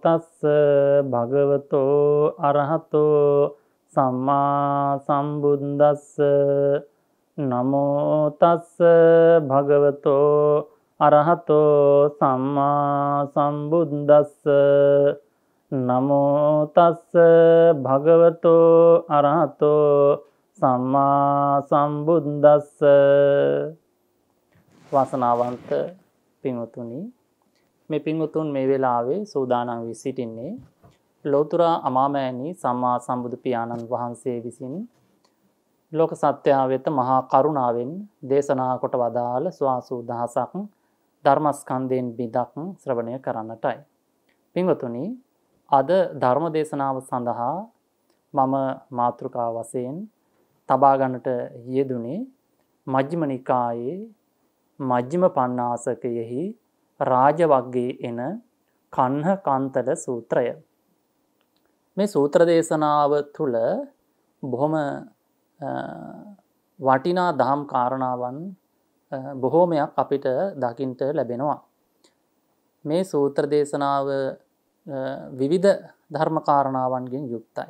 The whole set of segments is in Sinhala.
තස්ස භගවතෝ අරහතෝ සම්මා සම්බුද්දස්ස නමෝ තස්ස භගවතෝ අරහතෝ සම්මා සම්බුද්දස්ස නමෝ තස්ස භගවතෝ අරහතෝ සම්මා සම්බුද්දස්ස. වාසනාවන්ත පින්වතුනි, මේ පින්වතුන් මේ වෙලාවේ සූදානම් වී සිටින්නේ ලෝතර අමාමෑණී සම්මා සම්බුදු පියාණන් වහන්සේ විසින් ලෝක සත්‍යය වෙත මහා කරුණාවෙන් දේශනා කොට වදාළ ස්වාසූ දහසක් ධර්මස්කන්ධයෙන් බිදක් ශ්‍රවණය කරන්නටයි. පින්වතුනි, අද ධර්ම දේශනාව සඳහා මම මාතෘකා වශයෙන් තබා ගන්නට යෙදුනේ මජ්ක්‍ධිම නිකායේ මජ්ක්‍ධිම පඤ්ඤාසකයෙහි රාජ වග්ගයේ එන කන්හ කාන්තල සූත්‍රය. මේ සූත්‍ර දේශනාව තුළ බොහොම වටිනා දහම් කාරණාවන් බොහෝමයක් අපිට දකින්නට ලැබෙනවා. මේ සූත්‍ර දේශනාව විවිධ ධර්ම කාරණාවන්ගෙන් යුක්තයි.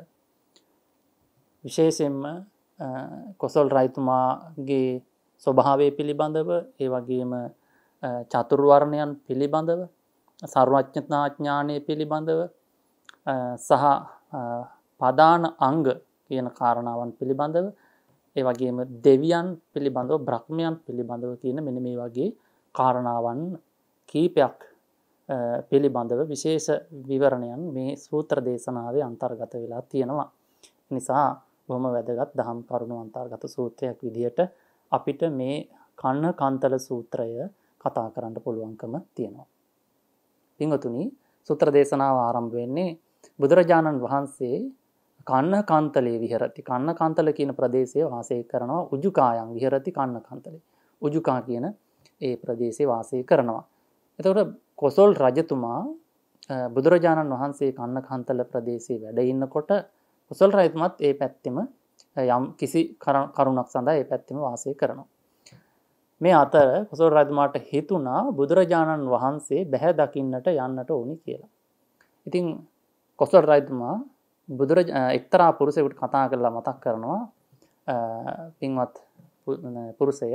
විශේෂයෙන්ම කොසල් රජතුමාගේ ස්වභාවය පිළිබඳව, ඒ වගේම චතුර්වර්ණයන් පිළිබඳව, සර්වඥතා ඥානය පිළිබඳව සහ පදාන අංග කියන කාරණාවන් පිළිබඳව, ඒ වගේම දෙවියන් පිළිබඳව, බ්‍රහ්මයන් පිළිබඳව කියන මෙන්න මේ වගේ කාරණාවන් කීපයක් පිළිබඳව විශේෂ විවරණයන් මේ සූත්‍ර දේශනාවේ අන්තර්ගත වෙලා තියෙනවා. නිසා බොහොම වැදගත් දහම් කරුණු අන්තර්ගත සූත්‍රයක් විදිහට අපිට මේ කන්න කාන්තල සූත්‍රය කතා කරන්න පුළුවන්කම තියෙනවා. පින්වතුනි, සූත්‍ර දේශනාව ආරම්භ වෙන්නේ බුදුරජාණන් වහන්සේ කන්න කාන්තලේ විහෙරති. කන්න කාන්තල කියන ප්‍රදේශයේ වාසය කරනවා. උජුකායන් විහෙරති කන්න කාන්තලේ. උජුකා කියන ඒ ප්‍රදේශයේ වාසය කරනවා. එතකොට කොසල් රජතුමා බුදුරජාණන් වහන්සේ කන්න කාන්තල ප්‍රදේශයේ වැඩ ඉන්නකොට කොසල් රජතුමත් ඒ පැත්තෙම යම් කිසි කරුණක් සඳහා ඒ පැත්තෙම වාසය කරනවා. මේ අතර කොසල් රජතුමාට හිතුණා බුදුරජාණන් වහන්සේ බැහැ දකින්නට යන්නට ඕනි කියලා. ඉතින් කොසල් රජතුමා එක්තරා පුරුෂයෙකුට කතා කරලා මතක් කරනවා, පින්වත් පුරුෂය,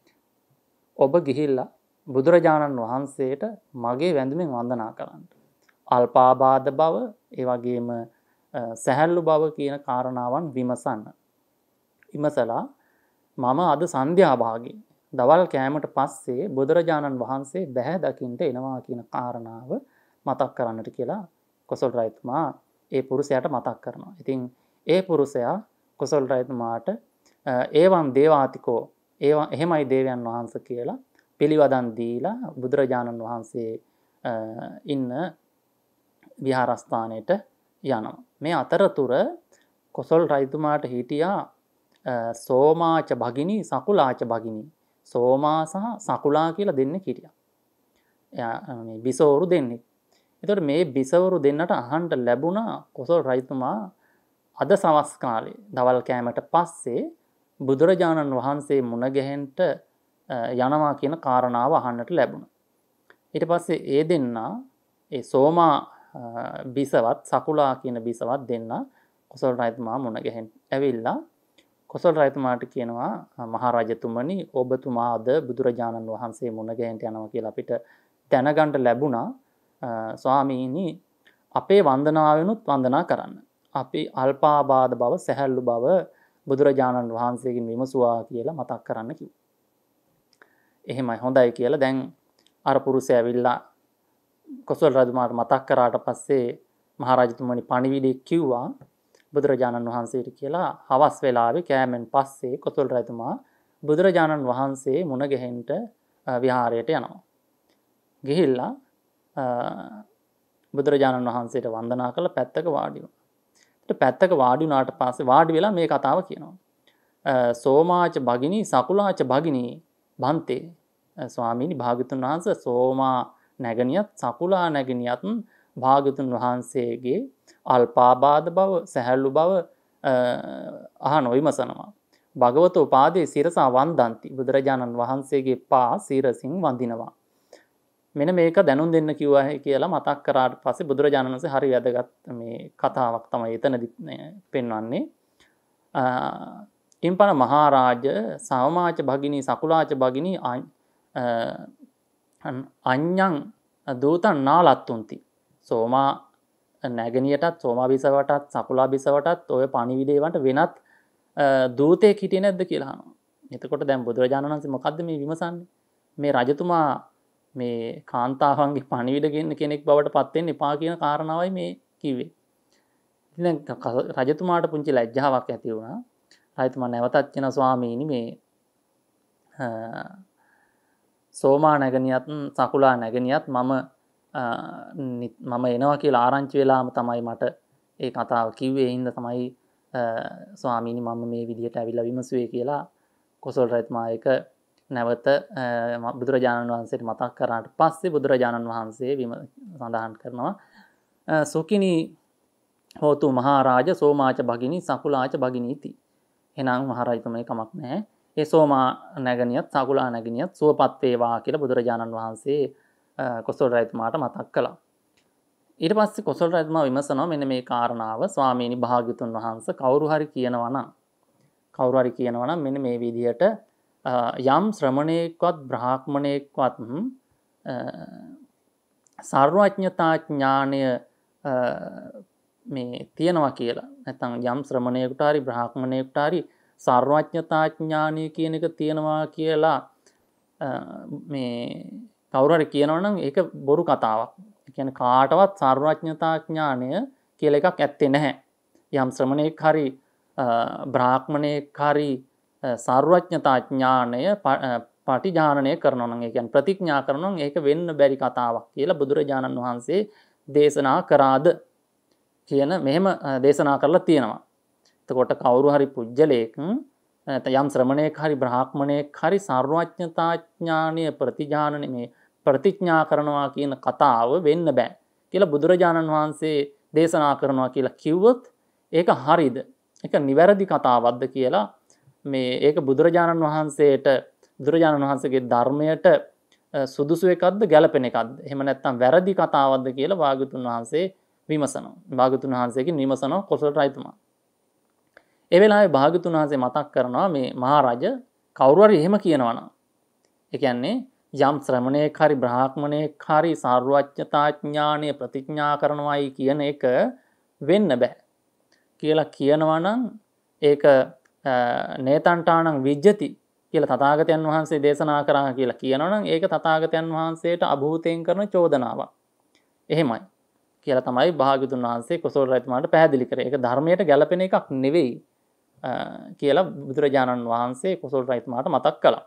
ඔබ ගිහිල්ලා බුදුරජාණන් වහන්සේට මගේ වැඳුමින් වන්දනා කරන්න. අල්පාබාධ බව, ඒ වගේම සැහැල්ලු බව කියන කාරණාවන් විමසන්න. විමසලා මම අද සන්ධ්‍යා භාගයේ දවල් කෑමට පස්සේ බුදුරජාණන් වහන්සේ බැහැ දකින්නට එනවා කියන කාරණාව මතක් කරන්නට කියලා කොසල් රජතුමා ඒ පුරුෂයාට මතක් කරනවා. ඉතින් ඒ පුරුෂයා කොසල් රජතුමාට ඒවං දේවාතිකෝ, එහෙමයි දේවයන් වහන්සේ කියලා පිළිවදන් දීලා බුදුරජාණන් වහන්සේ ඉන්න විහාරස්ථානයට යනවා. මේ අතරතුර කොසල් රජතුමාට හිටියා සෝමාච භගිනී, සකුලාච භගිනී. සෝමා සහ සකුලා කියලා දෙන්නෙක් හිටියා. මේ බිසවරු දෙන්නෙක්. එතකොට මේ බිසවරු දෙන්නට අහන්න ලැබුණා කොසල් රජතුමා අද සවස් කාලේ දවල් කෑමට පස්සේ බුදුරජාණන් වහන්සේ මුණ ගැහෙන්න යනවා කියන කාරණාව අහන්නට ලැබුණා. ඊට පස්සේ ඒ දෙන්නා, ඒ සෝමා බිසවත්, සකුලා කියන බිසවත් දෙන්නා කොසල් රජතුමා මුණ ගැහෙන්න ඇවිල්ලා කොසල් රජතුමාට කියනවා, මහරජතුමනි, ඔබතුමා අද බුදුරජාණන් වහන්සේ මුණ ගැහෙන්න යනවා කියලා අපිට දැනගන්න ලැබුණා. ස්වාමීනි, අපේ වන්දනාවෙනුත් වන්දනා කරන්න. අපි අල්පාබාධ බව, සැහැල්ලු බව බුදුරජාණන් වහන්සේගෙන් විමසුවා කියලා මතක් කරන්න කිව්වා. එහෙමයි, හොඳයි කියලා දැන් අර පුරුෂයා ඇවිල්ලා කොසල් රජතුමාට මතක් කරාට පස්සේ මහරජතුමනි පණිවිඩය කිව්වා බුදුරජාණන් වහන්සේට කියලා. හවස් වෙලාවේ කෑමෙන් පස්සේ කොසල් රජතුමා බුදුරජාණන් වහන්සේ මුණ ගැහෙන්න විහාරයට යනවා. ගිහිල්ලා බුදුරජාණන් වහන්සේට වන්දනා කරලා පැත්තක වාඩි වුණා. ඊට පැත්තක වාඩි වුණාට පස්සේ වාඩි වෙලා මේ කතාව කියනවා. සෝමාච භගිනී, සකුලාච භගිනී බන්තේ. ස්වාමීනි, භාග්‍යතුන් වහන්සේ සෝමා නැගණියත් සකුලා නැගණියත් භාග්‍යතුන් වහන්සේගේ අල්පාබාධ බව, සැහැල්ලු බව අහන විමසනවා. භගවතෝ පාදේ සිරසා වන්දන්ති. බුදුරජාණන් වහන්සේගේ පා සිරසින් වඳිනවා. මෙන්න මේක දැනුම් දෙන්න කිව්වා කියලා මතක් කරාට පස්සේ බුදුරජාණන් වහන්සේ හරි වැදගත් මේ කතාවක් තමයි එතනදි පෙන්වන්නේ. ඉම්පන මහරජ සවමාච භගිනී සකුලාච භගිනී අඤ්ඤං දූතං නාලත්තුන්ති. සෝමා නැගණියටත් සෝමා බිසවටත් සකුලා බිසවටත් ඔය පණිවිඩේවන්ට වෙනත් දූතයෙක් හිටියේ නැද්ද කියලා අහනවා. එතකොට දැන් බුදුරජාණන් වහන්සේ මොකද්ද මේ විමසන්නේ? මේ රජතුමා මේ කාන්තාවන්ගේ පණිවිඩ ගෙන්න කෙනෙක් බවට පත් වෙන්න එපා කියන කාරණාවයි මේ කිව්වේ. ඉතින් රජතුමාට පුංචි ලැජ්ජාවක් ඇති වුණා. රජතුමා නැවතත් කියන ස්වාමීනි මේ සෝමා නැගණියත් සකුලා නැගණියත් මම එනවා කියලා ආරංචි වෙලාම තමයි මට ඒ කතාව කිව්වේ. හින්දා තමයි ස්වාමීනි මම මේ විදිහට ඇවිල්ලා විමසුවේ කියලා කොසල් රජතුමා එක නැවත බුදුරජාණන් වහන්සේට මතක් කරාට පස්සේ බුදුරජාණන් වහන්සේ සඳහන් කරනවා සුඛිනී හෝතු මහරජ සෝමාච භගිනී සකුලාච භගිනීති. එහෙනම් මහරජතුමනි කමක් නැහැ. ඒ සෝමා නැගණියත් සකුලා නැගණියත් සුවපත් වේවා කියලා බුදුරජාණන් වහන්සේ කොසල් රජතුමාට මතක් කළා. ඊට පස්සේ කොසල් රජතුමා විමසනවා මෙන්න මේ කාරණාව ස්වාමීනි භාග්‍යතුන් වහන්සේ කවුරු හරි කියනවා නම් මෙන්න මේ විදිහට යම් ශ්‍රමණේකවත් බ්‍රාහ්මණේකවත් සර්වඥතා ඥානය මේ තියනවා කියලා. නැත්නම් යම් ශ්‍රමණේකට හරි බ්‍රාහ්මණේකට හරි සර්වඥතා ඥානය කියන එක තියනවා කියලා මේ කවුරු හරි කියනවා නම් ඒක බොරු කතාවක්. ඒ කියන්නේ කාටවත් සර්වඥතා ඥානය කියලා එකක් ඇත්තේ නැහැ. යම් ශ්‍රමණේක හරි බ්‍රාහ්මණේක හරි සර්වඥතා ඥානය පටිජානනය කරනවා නම් ඒ කියන්නේ ප්‍රතිඥා කරනවා නම් ඒක වෙන්න බැරි කතාවක් කියලා බුදුරජාණන් වහන්සේ දේශනා කරාද කියන මෙහෙම දේශනා කරලා තියෙනවා. එතකොට කවුරු හරි පුජ්‍යලේක යම් ශ්‍රමණේක හරි බ්‍රාහ්මණේක හරි සර්වඥතා ඥානය ප්‍රතිජානනය මේ ප්‍රතිඥා කරනවා කියන කතාව වෙන්න බෑ කියලා බුදුරජාණන් වහන්සේ දේශනා කරනවා කියලා කිව්වොත් ඒක හරිද? ඒක නිවැරදි කතාවක්ද කියලා මේ ඒක බුදුරජාණන් වහන්සේගේ ධර්මයට සුදුසු එකක්ද ගැළපෙන එකක්ද? එහෙම නැත්නම් වැරදි කතාවක්ද කියලා භාග්‍යතුන් වහන්සේ විමසනවා. භාග්‍යතුන් වහන්සේගෙන් විමසනවා කොසල් රජතුමා. ඒ වෙලාවේ භාග්‍යතුන් වහන්සේ මතක් කරනවා මේ මහරජ කවුරු හරි එහෙම කියනවා නම් ඒ කියන්නේ යම් ශ්‍රමණේක හරි බ්‍රාහ්මණේක හරි සර්වඥතා ඥානය ප්‍රතිඥා කරනවායි කියන එක වෙන්න බෑ කියලා කියනවා නම් ඒක නේතන්ටාණං විජ්ජති කියලා තථාගතයන් වහන්සේ දේශනා කරා කියලා කියනවා නම් ඒක තථාගතයන් වහන්සේට අභූතයෙන් කරන චෝදනාවක්. එහෙමයි කියලා තමයි භාග්‍යතුන් වහන්සේ කොසල් රජතුමාට පැහැදිලි කරේ. ඒක ධර්මයට ගැළපෙන එකක් නෙවෙයි කියලා බුදුරජාණන් වහන්සේ කොසල් රජතුමාට මතක් කළා.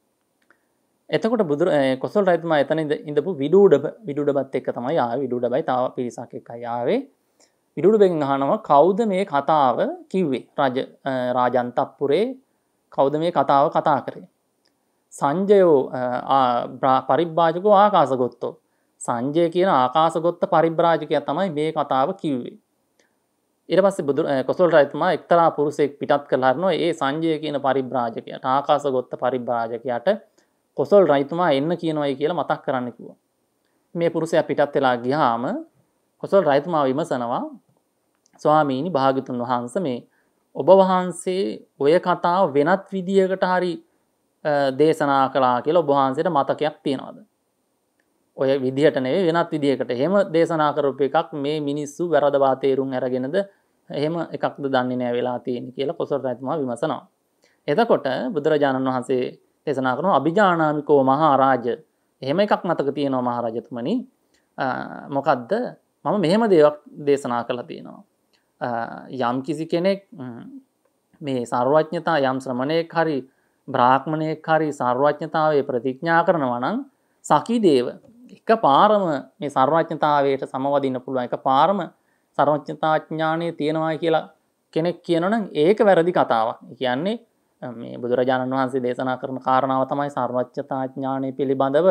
එතකොට කොසල් රජතුමා එතන ඉඳපු විදුඩබත් එක්ක තමයි ආවේ. විදුඩබයි තව පිරිසක් එක්කයි ආවේ. විදුඩබෙන් අහනවා කවුද මේ කතාව කිව්වේ? රාජන්තප්පුරේ කවුද මේ කතාව කතා කරේ? සංජයෝ පරිබ්‍රාජකෝ ආකාශගොත්තෝ. සංජය කියන ආකාශගොත්ත පරිබ්‍රාජකයා තමයි මේ කතාව කිව්වේ. ඊට පස්සේ කොසල් රජතුමා එක්තරා පුරුෂයෙක් පිටත් කරලා හරිනවා ඒ සංජය කියන පරිබ්‍රාජකයාට ආකාශගොත්ත පරිබ්‍රාජකයාට කොසල් රජතුමා එන්න කියනවායි කියලා මතක් කරන්න කිව්වා. මේ පුරුෂයා පිටත් වෙලා ගියාම කොසල් රජතුමා විමසනවා ස්වාමීනි භාග්‍යතුන් වහන්සේ මේ ඔබ වහන්සේ ඔය කතාව වෙනත් විදියකට හරි දේශනා කළා කියලා ඔබ වහන්සේට මතකයක් තියනවද? ඔය විදිහට නෙවෙයි වෙනත් විදියකට. එහෙම දේශනා කරපු එකක් මේ මිනිස්සු වැරදවා තේරුම් අරගෙනද එහෙම එකක්ද දන්නේ නැහැ වෙලා තියෙන්නේ කියලා කොසල් රජතුමා විමසනවා. එතකොට බුදුරජාණන් වහන්සේ දේශනා කරනවා අභිජානාමිකෝ මහරජ. එහෙම එකක් මතක තියෙනවා මහරජතුමනි. මොකද්ද? මම මෙහෙම දේවල් දේශනා කළා තියෙනවා. යම් කිසි කෙනෙක් මේ සර්වඥතා යම් ශ්‍රමණේක හරි බ්‍රාහ්මණේක හරි සර්වඥතාවයේ ප්‍රතිඥා කරනවා නම් සකීදේව එකපාරම මේ සර්වඥතාවයට සමවදින්න පුළුවන් එකපාරම සර්වඥතා ඥානය තියෙනවා කියලා කෙනෙක් කියනවනම් ඒක වැරදි කතාවක්. ඒ කියන්නේ මේ බුදුරජාණන් වහන්සේ දේශනා කරන කාරණාව තමයි සර්වඥතා ඥානය පිළිබඳව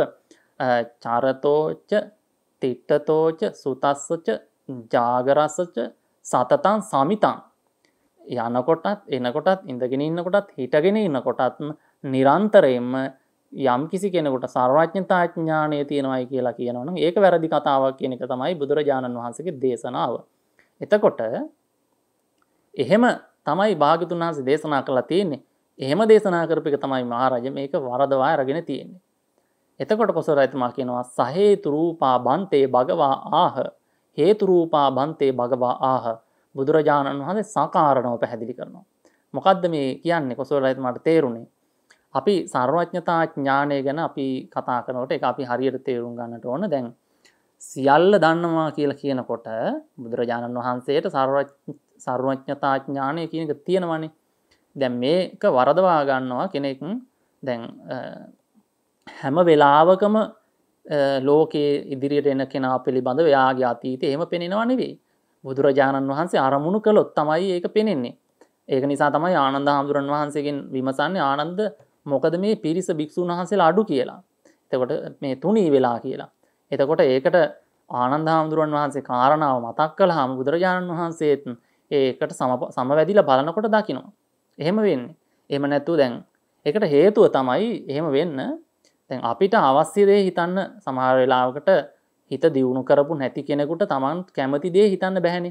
චරතෝච තිට්ඨතෝච සුතස්සච ජාගරස්සච සතතං සමිතං යනකොටත් එනකොටත් ඉඳගෙන ඉන්නකොටත් හිටගෙන ඉන්නකොටත් නිරන්තරයෙන්ම යම් කිසි කෙනෙකුට සර්වඥතා ඥානය තියෙනවායි කියලා කියනවා නම් ඒක වැරදි කතාවක් කියන එක තමයි බුදුරජාණන් වහන්සේගේ දේශනාව. එතකොට එහෙම තමයි භාග්‍යතුන් වහන්සේ දේශනා කළා තියෙන්නේ. එහෙම දේශනා කරපු එක තමයි මහරජා මේක වරදවා අරගෙන තියෙන්නේ. එතකොට කොසල් රජතුමා කියනවා සහේතු රූපා බන්තේ භගවා ආහ හේතු රූපා බන්තේ භගවා ආහ බුදුරජාණන් වහන්සේ සාකාරණව පැහැදිලි කරනවා. මොකද්ද මේ කියන්නේ කොසල් රජතුමාට තේරුනේ? අපි සර්වඥතා ඥානය ගැන අපි කතා කරනකොට ඒක අපි හරියට තේරුම් ගන්නට ඕන. දැන් සියල්ල දන්නවා කියලා කියනකොට බුදුරජාණන් වහන්සේට සර්වඥතා ඥානය කියන එක තියෙනවනේ. දැන් මේක වරදවා ගන්නවා කෙනෙක් දැන් හැම වෙලාවකම ලෝකයේ ඉදිරියට එන කෙනා පිළිබඳව එයාගේ අතීතය එහෙම පෙනෙනව නෙවෙයි. බුදුරජාණන් වහන්සේ අරමුණු කළොත් තමයි ඒක පෙනෙන්නේ. ඒක නිසා තමයි ආනන්ද හාමුදුරන් වහන්සේගෙන් විමසන්නේ ආනන්ද මොකද මේ පිරිස භික්ෂුන් වහන්සේලා අඩු කියලා. එතකොට මේ තුනී වෙලා කියලා. එතකොට ඒකට ආනන්ද හාමුදුරන් වහන්සේ කාරණාව මතක් කළාම බුදුරජාණන් වහන්සේත් ඒකට සමවැදිලා බලනකොට දකිනවා. එහෙම වෙන්නේ. එහෙම නැතුව දැන් ඒකට හේතුව තමයි එහෙම වෙන්න. දැන් අපිට අවශ්‍ය දේ හිතන්න සමහර වෙලාවකට හිත දියුණු කරපු නැති කෙනෙකුට Taman කැමති දේ හිතන්න බැහැනේ.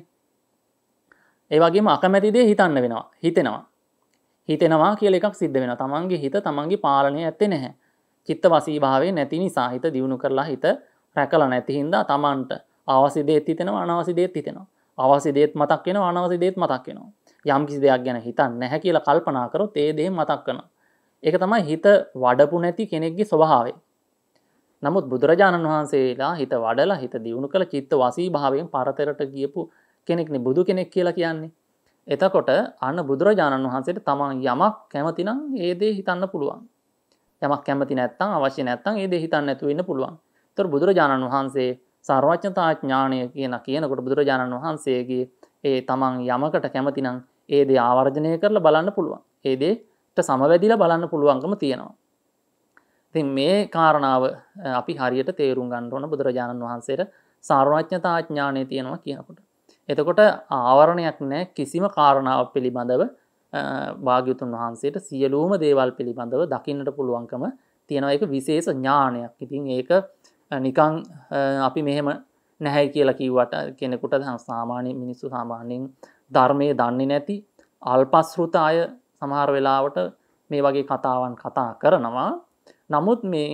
ඒ වගේම අකමැති දේ හිතන්න වෙනවා. හිතෙනවා කියලා එකක් සිද්ධ වෙනවා. Tamanගේ හිත Tamanගේ පාලනය ඇත්තේ නැහැ. චිත්ත වසී භාවයේ නැති නිසා හිත දියුණු කරලා හිත රැකලා නැති හින්දා Tamanට අවශ්‍ය දේත් හිතෙනවා අනවශ්‍ය දේත් හිතෙනවා. අවශ්‍ය දේත් මතක් වෙනවා අනවශ්‍ය දේත් මතක් වෙනවා. යම් කිසි දෙයක් ගැන හිතන්නේ නැහැ කියලා කල්පනා කරොත් ඒ දේ මතක් කරනවා. ඒක තමයි හිත වඩපු නැති කෙනෙක්ගේ ස්වභාවය. නමුත් බුදුරජාණන් වහන්සේලා හිත වඩලා හිත දියුණු කළ චිත්ත වසී භාවයෙන් පරතරට ගියපු කෙනෙක්නේ බුදු කෙනෙක් කියලා කියන්නේ. එතකොට අන්න බුදුරජාණන් වහන්සේට තමන් යමක් කැමති නම් ඒ දේ හිතන්න පුළුවන්. යමක් කැමති නැත්නම් අවශ්‍ය නැත්නම් ඒ දේ හිතන්න නැතුව ඉන්න පුළුවන්. ඒතර බුදුරජාණන් වහන්සේ සර්වඥතා ඥාණය කියනකොට බුදුරජාණන් වහන්සේගේ ඒ තමන් යමකට කැමති නම් ඒ දේ ආවර්ජනය කරලා බලන්න පුළුවන්. ඒ දේට සමවැදිලා බලන්න පුළුවන්කම තියෙනවා. ඉතින් මේ කාරණාව අපි හරියට තේරුම් ගන්න ඕන බුදුරජාණන් වහන්සේට සර්වඥතා ඥාණය තියෙනවා කියනකොට. එතකොට ආවරණයක් නැහැ කිසිම කාරණාවක් පිළිබඳව භාග්‍යවතුන් වහන්සේට සියලුම දේවල් පිළිබඳව දකින්නට පුළුවන්කම තියෙනවා. ඒක විශේෂ ඥානයක්. ඉතින් ඒක නිකන් අපි මෙහෙම නැහැ කියලා කිව්වට කෙනෙකුට සාමාන්‍ය මිනිස්සු සාමාන්‍යයෙන් ධර්මයේ දන්නේ නැති අල්පස්ෘත අය සමහර වෙලාවට මේ වගේ කතාවන් කතා කරනවා. නමුත් මේ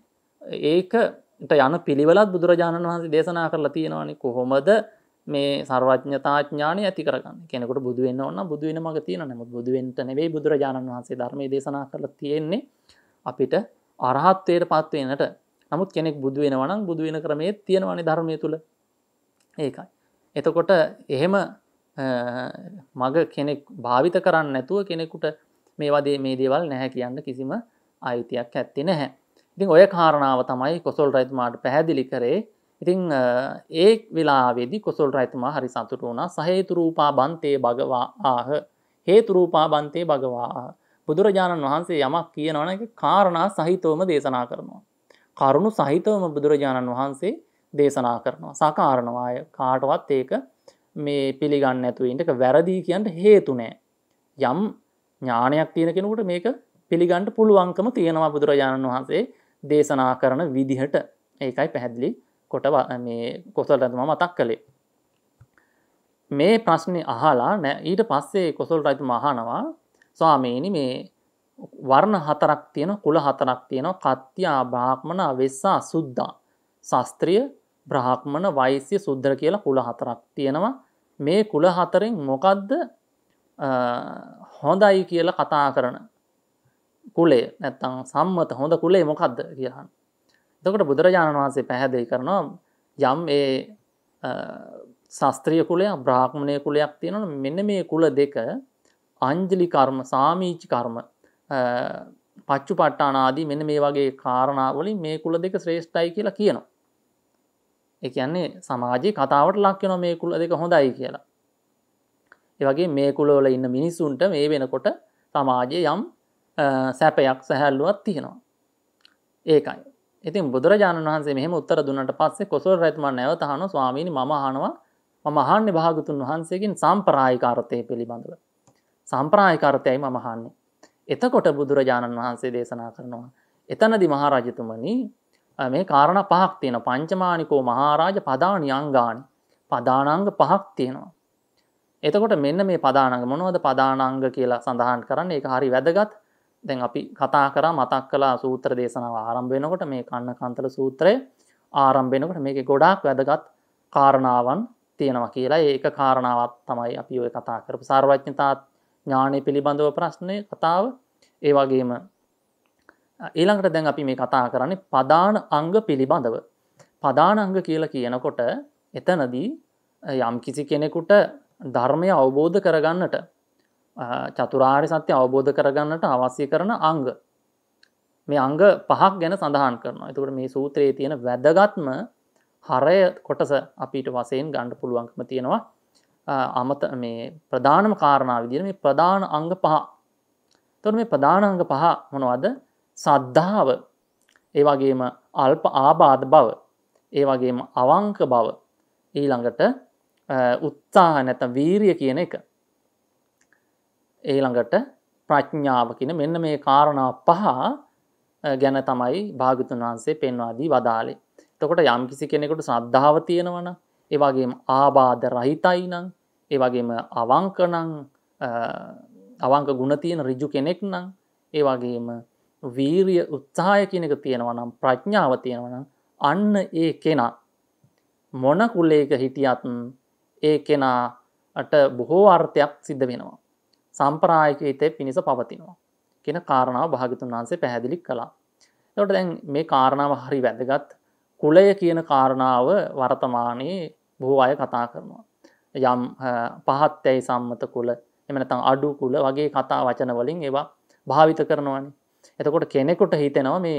ඒකට යන පිළිවෙලත් බුදුරජාණන් වහන්සේ දේශනා කරලා තියෙනවානේ කොහොමද මේ සර්වඥතා ඥානය ඇති කරගන්නේ. කෙනෙකුට බුදු වෙන්න ඕන නම් බුදු වෙන මඟ තියෙනවා. නමුත් බුදු වෙන්න නෙවෙයි බුදුරජාණන් වහන්සේ ධර්මයේ දේශනා කරලා තියෙන්නේ අපිට අරහත්ත්වයට පත් වෙන්නට. නමුත් කෙනෙක් බුදු වෙනවා නම් බුදු වෙන ක්‍රමයේ තියෙනවානේ ධර්මයේ තුල. ඒකයි. එතකොට එහෙම මඟ කෙනෙක් භාවිත කරන්නේ නැතුව කෙනෙකුට මේ දේවල් නැහැ කියන්න කිසිම අයිතියක් ඇත්තේ නැහැ. ඉතින් ඔය කාරණාව තමයි කොසල් රජතුමාට පැහැදිලි කරේ. ඉතින් ඒ වෙලාවේදී කොසල් රජතුමා හරි සතුටු වුණා. සහේතු රූපා බන්තේ භගවා ආහ හේතු රූපා බන්තේ භගවා ආහ. බුදුරජාණන් වහන්සේ යමක් කියනවනම් ඒක කාරණා සහිතවම දේශනා කරනවා. කරුණු සහිතවම බුදුරජාණන් වහන්සේ දේශනා කරනවා. සාකාරණවා කාටවත් ඒක මේ පිළිගන්නේ නැතුව ඉන්න එක වැරදි කියන්න හේතු නැහැ. යම් ඥානයක් තියෙන කෙනෙකුට මේක පිළිගන්න පුළුවන්කම තියෙනවා බුදුරජාණන් වහන්සේ දේශනා කරන විදිහට. ඒකයි පැහැදිලි කොට මේ කොසල් රජතුමා මතක් කළේ. මේ ප්‍රශ්නේ අහලා ඊට පස්සේ කොසල් රජතුමා අහනවා ස්වාමීනි මේ වර්ණ හතරක් තියෙනවා කුල හතරක් තියෙනවා කත්ත්‍යා බ්‍රාහ්මණ වෙස්සා සුද්ධා ශාස්ත්‍රීය බ්‍රාහ්මණ වෛශ්‍ය සුද්ධ කියලා කුල හතරක් තියෙනවා. මේ කුල හතරෙන් මොකද්ද හොඳයි කියලා කතා කරන කුලය නැත්තම් සම්මත හොඳ කුලය මොකද්ද කියලා. එතකොට බුදුරජාණන් වහන්සේ පැහැදිලි කරනවා යම් ඒ ශාස්ත්‍රීය කුලයක් බ්‍රාහ්මණීය කුලයක් තියෙනවා මෙන්න මේ කුල දෙක අංජලි කර්ම සාමීච කර්ම පච්චුපට්ඨාන ආදී මෙන්න මේ වගේ කාරණා වලින් මේ කුල දෙක ශ්‍රේෂ්ඨයි කියලා කියනවා. ඒ කියන්නේ සමාජයේ කතාවට ලක් වෙනවා මේ කුල දෙක හොඳයි කියලා. ඒ වගේ මේ කුලවල ඉන්න මිනිසුන්ට මේ වෙනකොට සමාජයේ යම් සැපයක් සැහැල්ලුවක් තියෙනවා. ඒකයි. ඉතින් බුදුරජාණන් වහන්සේ මෙහෙම උත්තර දුන්නාට පස්සේ කොසල් රජතුමා නැවත අහනවා ස්වාමීනි මම අහන්නේ භාගතුන් වහන්සේගෙන් සාම්ප්‍රායික අර්ථය පිළිබඳව. සාම්ප්‍රායික අර්ථයයි මම අහන්නේ. එතකොට බුදුරජාණන් වහන්සේ දේශනා කරනවා එතනදී මහරජතුමනි මේ කාරණා පහක් තියෙනවා. පංචමානිකෝ මහරජ පදානි අංගානි. පදානාංග පහක් තියෙනවා. එතකොට මෙන්න මේ පදානාංග මොනවද පදානාංග කියලා සඳහන් කරන්නේ? ඒක හරි වැදගත්. දැන් අපි කතා කරා මතක් කළා සූත්‍ර දේශනාව ආරම්භ වෙනකොට මේ කන්නකන්තල සූත්‍රය ආරම්භ වෙනකොට මේකේ ගොඩාක් වැදගත් කාරණාවන් තියෙනවා කියලා. ඒක කාරණාවක් තමයි අපි ඔය කතා කරපු සර්වඥතා ඥානය පිළිබඳව ප්‍රශ්නේ කතාව. ඒ වගේම ඊළඟට දැන් අපි මේ කතා කරන්නේ පදාන අංග පිළිබඳව. පදාන අංග කියලා කියනකොට එතනදී යම් කිසි කෙනෙකුට ධර්මය අවබෝධ කරගන්නට චතුරාර්ය සත්‍ය අවබෝධ කරගන්නට අවශ්‍ය කරන අංග. මේ අංග පහක් ගැන සඳහන් කරනවා. එතකොට මේ සූත්‍රයේ තියෙන වැදගත්ම හරය කොටස අපිට වශයෙන් ගන්න පුළුවන්කම තියෙනවා. මේ ප්‍රධානම කාරණා විදිහට මේ ප්‍රධාන අංග පහ. එතකොට මේ ප්‍රධාන අංග පහ මොනවද? සද්ධාව, ඒ වගේම අල්ප ආබාධ බව, ඒ වගේම අවංක බව, ඊළඟට උත්සාහ නැත්නම් වීරිය කියන එක, ඊළඟට ප්‍රඥාව කියන මෙන්න මේ කාරණා පහ ගැන තමයි භාග්‍යවතුන් වහන්සේ පෙන්වා දී වදාළේ. එතකොට යම් කිසි කෙනෙකුට ශ්‍රද්ධාව තියෙනවා නම්, ඒ වගේම ආබාධ රහිතයි නම්, ඒ වගේම අවංක නම්, අවංක ගුණ තියෙන ඍජු කෙනෙක් නම්, ඒ වගේම වීරිය උත්සාහය කියන එක තියෙනවා නම්, ප්‍රඥාව තියෙනවා නම්, අන්න ඒ කෙනා මොන කුලයක හිටියත් ඒ කෙනාට බොහෝ අර්ථයක් සිද්ධ වෙනවා. සම්ප්‍රායික හිතේ පිණිස පවතිනවා කියන කාරණාව භාග්‍යවතුන් වහන්සේ පැහැදිලි කළා. එතකොට දැන් මේ කාරණාව හරි වැදගත්. කුලය කියන කාරණාව වර්තමානයේ බොහෝ අය කතා කරනවා. යම් පහත්යයි සම්මත කුල, එහෙම නැත්නම් අඩු කුල වගේ කතා වචන වලින් ඒවා භාවිත කරනවානේ. එතකොට කෙනෙකුට හිතෙනවා මේ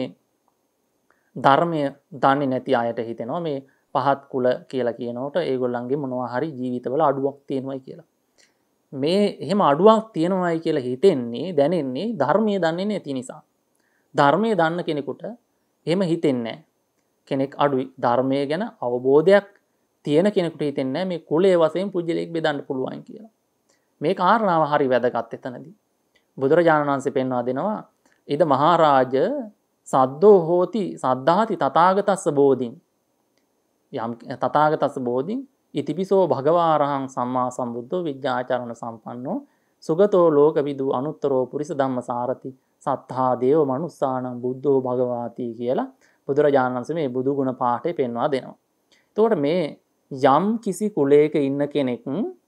ධර්මය දන්නේ නැති අයට හිතෙනවා මේ පහත් කුල කියලා කියනකොට ඒගොල්ලන්ගේ මොනවා හරි ජීවිතවල අඩුවක් තියෙනවායි කියලා. මේ එහෙම අඩුවක් තියෙනවායි කියලා හිතෙන්නේ දැනෙන්නේ ධර්මයේ දන්නේ නැති නිසා. ධර්මයේ දන්න කෙනෙකුට එහෙම හිතෙන්නේ කෙනෙක් අඩුයි. ධර්මයේ ගැන අවබෝධයක් තියෙන කෙනෙකුට හිතෙන්නේ මේ කුලයේ වශයෙන් පුජ්‍යලයක් බෙදන්න පුළුවන් කියලා. මේ කාරණාව හරි වැදගත් එතනදී. බුදුරජාණන් වහන්සේ පෙන්වා දෙනවා ඉද මහරජ සද්දෝ හෝති සද්ධාති තථාගතස්ස බෝධින්. යම් තථාගතස්ස බෝධින් ඉතිපිසෝ භගවාරහං සම්මා සම්බුද්ධෝ විද්‍යාචරණ සම්පන්නෝ සුගතෝ ලෝකවිදු අනුත්තරෝ පුරිස ධම්මසාරති සත්තා දේව මනුස්සාණං බුද්ධෝ භගවාති කියලා බුදුරජාණන් වහන්සේ මේ බුදු ගුණ පාඨය පෙන්වා දෙනවා. එතකොට මේ යම් කිසි කුලයක ඉන්න කෙනෙක්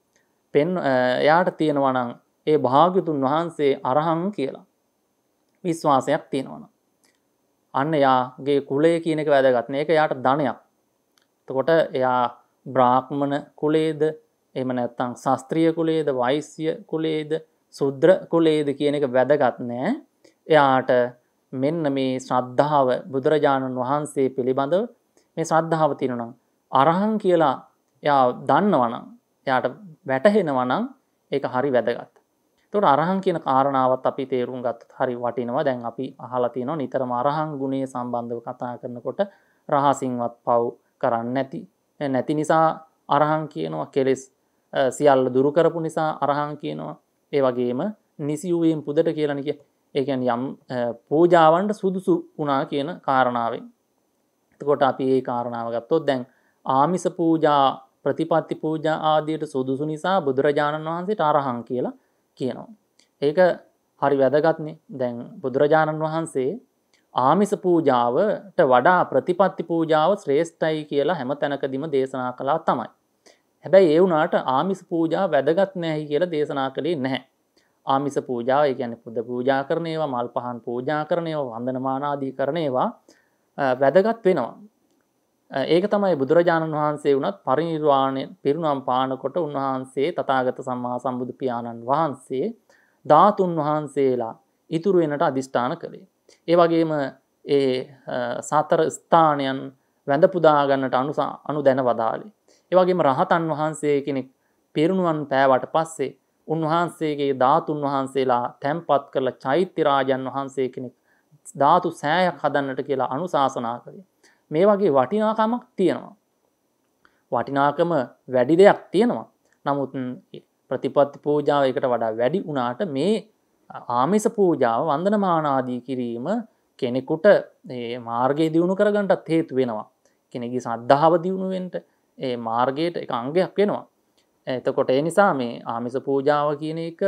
එයාට තියෙනවා නම් ඒ භාග්‍යතුන් වහන්සේ අරහං කියලා විශ්වාසයක් තියෙනවා නම් අන්න එයාගේ කුලය කියන එක වැදගත්. මේක එයාට ධනයක්. එතකොට එයා බ්‍රාහ්මණ කුලයේද, එහෙම නැත්නම් ශාස්ත්‍රීය කුලයේද, වෛශ්‍ය කුලයේද, ශුද්‍ර කුලයේද කියන එක වැදගත් නෑ. එයාට මෙන්න මේ ශ්‍රද්ධාව බුදුරජාණන් වහන්සේ පිළිබඳව මේ ශ්‍රද්ධාව තියෙනවා නම් අරහං කියලා එයා දන්නවා නම්, එයාට වැටහෙනවා නම් ඒක හරි වැදගත්. එතකොට අරහං කියන කාරණාවත් අපි තේරුම් ගත්තොත් හරි වටිනවා. දැන් අපි අහලා තියෙනවා නිතරම අරහං ගුණය සම්බන්ධව කතා කරනකොට රහසින්වත් පව් කරන්නේ නැති නිසා අරහං කියනවා. කෙලෙස් සියල්ල දුරු කරපු නිසා අරහං කියනවා. ඒ වගේම නිසියුවීම් පුදට කියලා නික. ඒ කියන්නේ යම් පූජාවන්ට සුදුසු වුණා කියන කාරණාවෙන්. එතකොට අපි මේ කාරණාව ගත්තොත් දැන් ආමිස පූජා, ප්‍රතිපත්ති පූජා ආදියට සුදුසු නිසා බුදුරජාණන් වහන්සේට අරහං කියලා කියනවා. ඒක හරි වැදගත්නේ. දැන් බුදුරජාණන් වහන්සේ ආමිස පූජාවට වඩා ප්‍රතිපත්ති පූජාව ශ්‍රේෂ්ඨයි කියලා හැම තැනකදීම දේශනා කළා තමයි. හැබැයි ඒ වුණාට ආමිස පූජා වැදගත් නැහැයි කියලා දේශනා කළේ නැහැ. ආමිස පූජාව ඒ කියන්නේ පුද පූජා කරන ඒවා, මල් පහන් පූජා කරන ඒවා, වන්දනමාන ආදී කරන ඒවා වැදගත් වෙනවා. ඒක තමයි බුදුරජාණන් වහන්සේ වුණත් පරිනිර්වාණය පිරිනුවම් පානකොට උන්වහන්සේ තථාගත සම්මා සම්බුදු පියාණන් වහන්සේ ධාතුන් වහන්සේලා ඉතුරු වෙනට අදිෂ්ඨාන කළේ. ඒ වගේම ඒ සතර ස්ථානයන් වැඳ පුදා ගන්නට අනුදැන වදාළේ. ඒ වගේම රහතන් වහන්සේ කෙනෙක් පිරිනුවම් පෑවට පස්සේ උන්වහන්සේගේ ධාතුන් වහන්සේලා තැන්පත් කරලා චෛත්‍ය රාජන් වහන්සේ කෙනෙක් ධාතු සෑයක් හදන්නට කියලා අනුශාසනා කළේ. මේ වගේ වටිනාකමක් තියෙනවා. වටිනාකම වැඩි දෙයක් තියෙනවා. නමුත් ප්‍රතිපත්ති පූජාව එකට වඩා වැඩි වුණාට මේ ආමිස පූජාව, වන්දනමාන ආදී කිරීම කෙනෙකුට ඒ මාර්ගය දියුණු කරගන්නටත් හේතු වෙනවා. කෙනෙකුගේ ශ්‍රද්ධාව දියුණු වෙන්න ඒ මාර්ගයට එක අංගයක් වෙනවා. එතකොට ඒ නිසා මේ ආමිස පූජාව කියන එක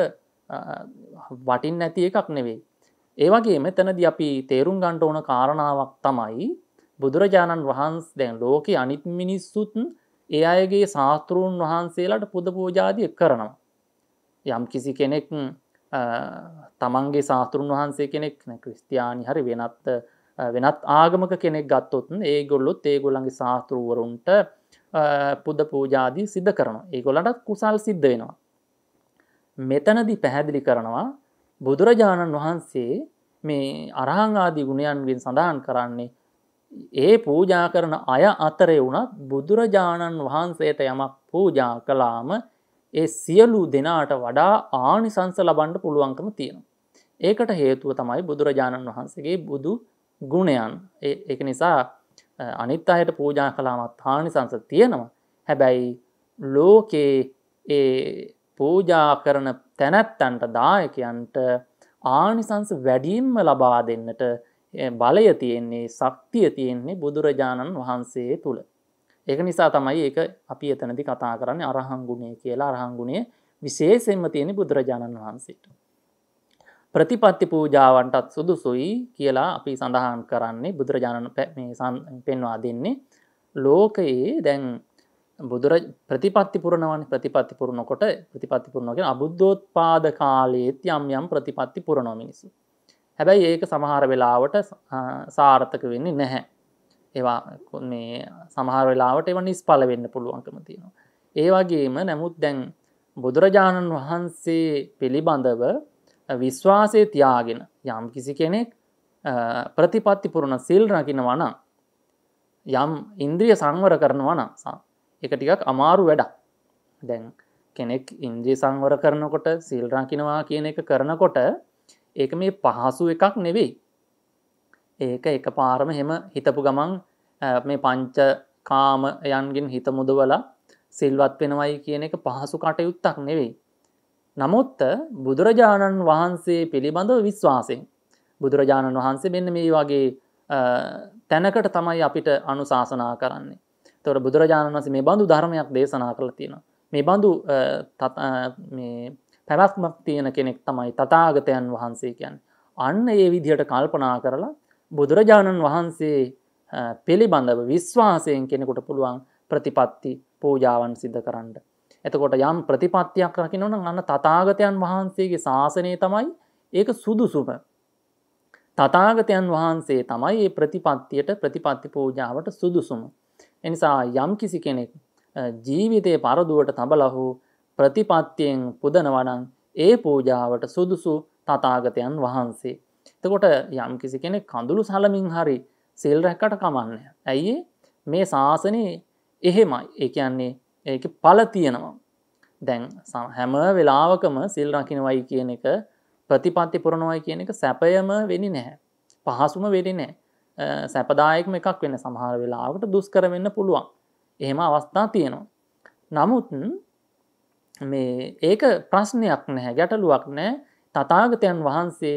වටින් නැති එකක් නෙවෙයි. ඒ වගේම එතනදී අපි තේරුම් ගන්න ඕන කාරණාවක් තමයි බුදුරජාණන් වහන්සේ දැන් ලෝකේ අනිත් මිනිස්සුත් ඒ අයගේ ශාස්ත්‍රූන් වහන්සේලාට පුද පූජාදිය කරනවා. යම් කිසි කෙනෙක් තමන්ගේ ශාස්ත්‍රූන් වහන්සේ කෙනෙක් ක්‍රිස්තියානි හරි වෙනත් ආගමක කෙනෙක් ගත්තොත් ඒගොල්ලොත් ඒගොල්ලන්ගේ ශාස්ත්‍රූවරුන්ට පුද පූජාදී සිද්ධ කරනවා. ඒගොල්ලන්ට කුසල් සිද්ධ වෙනවා. මෙතනදී පැහැදිලි කරනවා බුදුරජාණන් වහන්සේ මේ අරහං ආදී ගුණයන්ගෙන් සඳහන් කරන්නේ ඒ පූජා කරන අය අතරේ වුණත් බුදුරජාණන් වහන්සේට යමක් පූජා කළාම ඒ සියලු දෙනාට වඩා ආනිසංස ලබන්න පුළුවන්කම තියෙනවා. ඒකට හේතුව තමයි බුදුරජාණන් වහන්සේගේ බුදු ගුණයන්. ඒක නිසා අනිත් අයට පූජා කළාමත් ආනිසංස තියෙනවා. හැබැයි ලෝකේ ඒ පූජා කරන තැනැත්තන්ට දායකයන්ට ආනිසංස වැඩියෙන්ම ලබා දෙන්නට බලය තියෙන්නේ ශක්තිය තියෙන්නේ බුදුරජාණන් වහන්සේ තුල. ඒක නිසා තමයි ඒක අපි එතනදී කතා කරන්නේ අරහං ගුණය කියලා. අරහං ගුණය විශේෂයෙන්ම තියෙන්නේ බුදුරජාණන් වහන්සේට. ප්‍රතිපත්ති පූජාවන්ටත් සුදුසුයි කියලා අපි සඳහන් කරන්නේ බුදුරජාණන් පෙන්වා දෙන්නේ ලෝකයේ දැන් ප්‍රතිපත්ති පුරනවනේ. ප්‍රතිපත්ති පුරනකොට ප්‍රතිපත්ති පුරනවා කියන්නේ අබුද්ධෝත්පාද කාලයේත් යම් ප්‍රතිපත්ති පුරනවා මිනිස්සු. හැබැයි ඒක සමහර වෙලාවට සාර්ථක වෙන්නේ නැහැ. ඒවා මේ සමහර වෙලාවට ඒවා නිෂ්ඵල වෙන්න පුළුවන්කම තියෙනවා. ඒ වගේම නමුත් දැන් බුදුරජාණන් වහන්සේ පිළිබඳව විශ්වාසය තියාගෙන යම් කිසි කෙනෙක් ප්‍රතිපත්ති පුරන සිල් රකින්නවා නම් යම් ඉන්ද්‍රිය සංවර කරනවා නම් ඒක ටිකක් අමාරු වැඩක්. දැන් කෙනෙක් ඉන්ද්‍රිය සංවර කරනකොට සිල් රකින්නවා කියන එක කරනකොට ඒක මේ පහසු එකක් නෙවෙයි. ඒක එකපාරම හැම හිතපු ගමන් මේ පංච කාමයන්ගෙන් හිත මුදවලා සිල්වත් වෙනවයි කියන එක පහසු කටයුත්තක් නෙවෙයි. නමුත් බුදුරජාණන් වහන්සේ පිළිබඳව විශ්වාසයෙන් බුදුරජාණන් වහන්සේ මෙන්න මේ වගේ තැනකට තමයි අපිට අනුශාසනා කරන්නේ. ඒතකොට බුදුරජාණන් වහන්සේ මේ බඳු ධර්මයක් දේශනා කරලා තියෙනවා. මේ බඳු මේ පැවැත්මක් තියෙන කෙනෙක් තමයි තථාගතයන් වහන්සේ කියන්නේ. අන්න ඒ විදිහට කල්පනා කරලා බුදුරජාණන් වහන්සේ පිළිබඳව විශ්වාසයෙන් කෙනෙකුට පුළුවන් ප්‍රතිපත්ති පූජාවන් සිදු කරන්න. එතකොට යම් ප්‍රතිපත්තියක් රකින්න නම් අන්න තථාගතයන් වහන්සේගේ ශාසනය තමයි ඒක සුදුසුම. තථාගතයන් වහන්සේ තමයි මේ ප්‍රතිපත්තියට ප්‍රතිපත්ති පූජාවට සුදුසුම. එනිසා යම් කිසි කෙනෙක් ජීවිතයේ පරදුවට තබලා හෝ ප්‍රතිපත්තියෙන් පුදනවා නම් ඒ පූජාවට සුදුසු තථාගතයන් වහන්සේ. එතකොට යම් කිසි කෙනෙක් කඳුළු සලමින් හරි සිල් රැක්කට කමන්නේ. ඇයි මේ ශාසනේ එහෙමයි. ඒ කියන්නේ ඒකේ ඵල තියෙනවා. දැන් හැම වෙලාවකම සිල් රකින්නවයි කියන එක ප්‍රතිපත්ති පුරනවයි කියන එක සැපයම වෙන්නේ නැහැ. පහසුම වෙන්නේ නැහැ. සැපදායකම එකක් වෙන්න සමහර වෙලාවකට දුෂ්කර වෙන්න පුළුවන්. එහෙම අවස්ථා තියෙනවා. නමුත් මේ ඒක ප්‍රශ්නයක් නැහැ, ගැටලුවක් නැහැ. තථාගතයන් වහන්සේ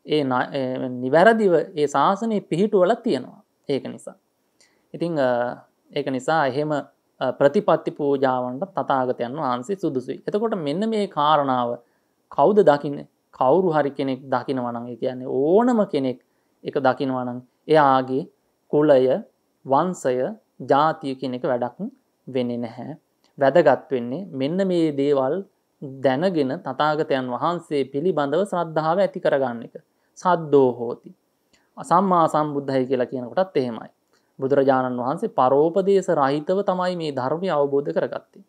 නිවැරදිව ඒ ශාසනය පිහිටුවලා තියෙනවා. ඒක නිසා. ඉතින් ඒක නිසා එහෙම ප්‍රතිපත්ති පූජාවන්ට තථාගතයන් වහන්සේ සුදුසුයි. එතකොට මෙන්න මේ කාරණාව කවුද දකින්නේ? කවුරු හරි කෙනෙක් දකිනවා නම් ඒ කියන්නේ ඕනම කෙනෙක් ඒක දකිනවා නම් එයාගේ කුලය, වංශය, ජාතිය කියන එක වැඩක් වෙන්නේ නැහැ. වැදගත් වෙන්නේ මෙන්න මේ දේවල් දැනගෙන තථාගතයන් වහන්සේ පිළිබඳව ශ්‍රද්ධාව ඇති කරගන්න එක. සද්දෝ හෝති. සම්මා සම්බුද්ධයි කියලා කියන කොටත් එහෙමයි. බුදුරජාණන් වහන්සේ පරෝපදේශ රහිතව තමයි මේ ධර්මය අවබෝධ කරගත්තේ.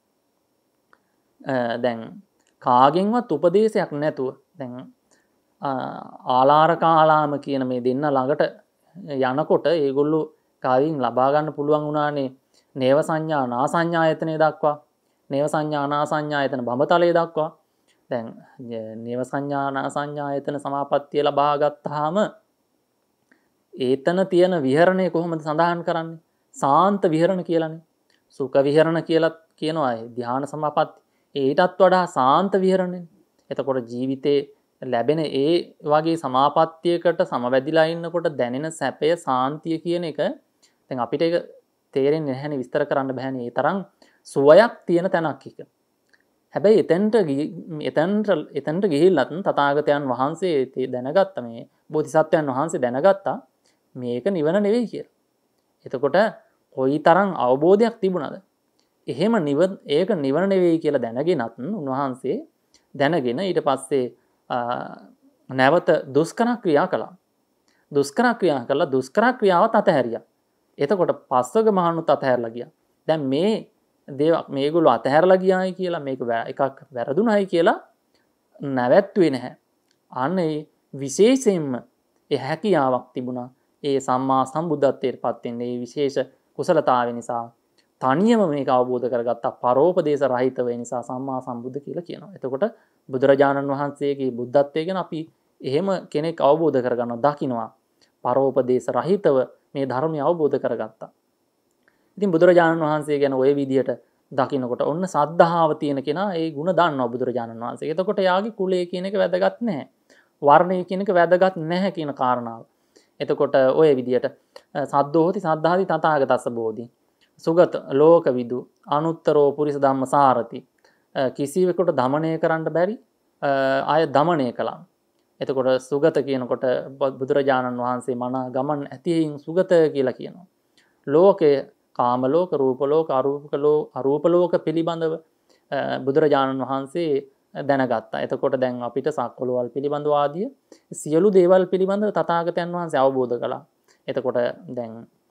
දැන් කාගෙන්වත් උපදේශයක් නැතුව දැන් ආලාරකාලාම කියන මේ දෙන්න ළඟට යනකොට ඒගොල්ලෝ කායින් ලබා ගන්න පුළුවන් වුණානේ නේව සංඥා නා සංඥායතනෙ දක්වා. නේව සංඥා නා සංඥායතන බඹතලයේ දක්වා. දැන් නේව සංඥා නා සංඥායතන සමාපත්තිය ලබා ගත්තාම ඒතන තියෙන විහරණය කොහොමද සඳහන් කරන්නේ? සාන්ත විහරණ කියලානේ. සුඛ විහරණ කියලා කියනවා ධ්‍යාන සමාපatti. ඊටත් වඩා සාන්ත විහරණනේ. එතකොට ජීවිතේ ලැබෙන ඒ වගේ සමාපත්තියකට සමවැදිලා ඉන්නකොට දැනෙන සැපය සාන්තිය කියන එක දැන් අපිට ඒක තේරෙන්නේ නැහැනේ විස්තර කරන්න බෑනේ. ඒ තරම් සුවයක් තියෙන තැනක් එක. හැබැයි එතනට ගිහිල්ලත් තථාගතයන් වහන්සේ දැනගත්ත මේ බෝධිසත්වයන් වහන්සේ දැනගත්තා මේක නිවන නෙවෙයි කියලා. එතකොට කොයි තරම් අවබෝධයක් තිබුණාද? එහෙම ඒක නිවන නෙවෙයි කියලා දැනගෙනත් උන්වහන්සේ දැනගෙන ඊට පස්සේ නැවත දුෂ්කර ක්‍රියා කළා. දුෂ්කර ක්‍රියා කළා දුෂ්කර ක්‍රියාවත් අතහැරියා. එතකොට පස්වග මහණුත් අතහැරලා ගියා. දැන් මේගොල්ලෝ අතහැරලා ගියායි කියලා මේක එකක් වැරදුනයි කියලා නැවැත්තුවේ නැහැ. අන්න ඒ විශේෂයෙන්ම ඒ හැකියාවක් තිබුණා. ඒ සම්මා සම්බුද්ධත්වයට පත් වෙන්නේ ඒ විශේෂ කුසලතාවය නිසා තනියම මේක අවබෝධ කරගත්තා. පරෝපදේශ රහිතව ඒ නිසා සම්මා සම්බුද්ධ කියලා කියනවා. එතකොට බුදුරජාණන් වහන්සේගේ බුද්ධත්වය ගැන අපි එහෙම කෙනෙක් අවබෝධ කරගන්නවා, දකින්නවා. පරෝපදේශ රහිතව මේ ධර්මය අවබෝධ කරගත්තා. ඉතින් බුදුරජාණන් වහන්සේ ගැන ওই විදිහට දකින්නකොට ඔන්න සද්ධාව තියෙන කෙනා ඒ ಗುಣ දන්නවා බුදුරජාණන් වහන්සේ. එතකොට යාගේ කුලය කියන එක වැදගත් නැහැ. වර්ණය කියන එක වැදගත් නැහැ කියන කාරණාව. එතකොට ওই විදිහට සද්දෝහති සද්ධාති තථාගතස්ස බෝධි. සුගත ලෝකවිදු අනුත්තරෝ පුරිස ධම්ම සාරති. කිසිවෙකුට දමණය කරන්න බැරි අය දමණය කළා. එතකොට සුගත කියනකොට බුදුරජාණන් වහන්සේ මන ගමන් ඇතියින් සුගත කියලා කියනවා. ලෝකය කාම ලෝක, රූප ලෝක, අරූප ලෝක පිළිබඳව බුදුරජාණන් වහන්සේ දැනගත්තා. එතකොට දැන් අපිට සක්වලවල් පිළිබඳව ආදී සියලු දේවල් පිළිබඳව තථාගතයන් වහන්සේ අවබෝධ කළා. එතකොට දැන්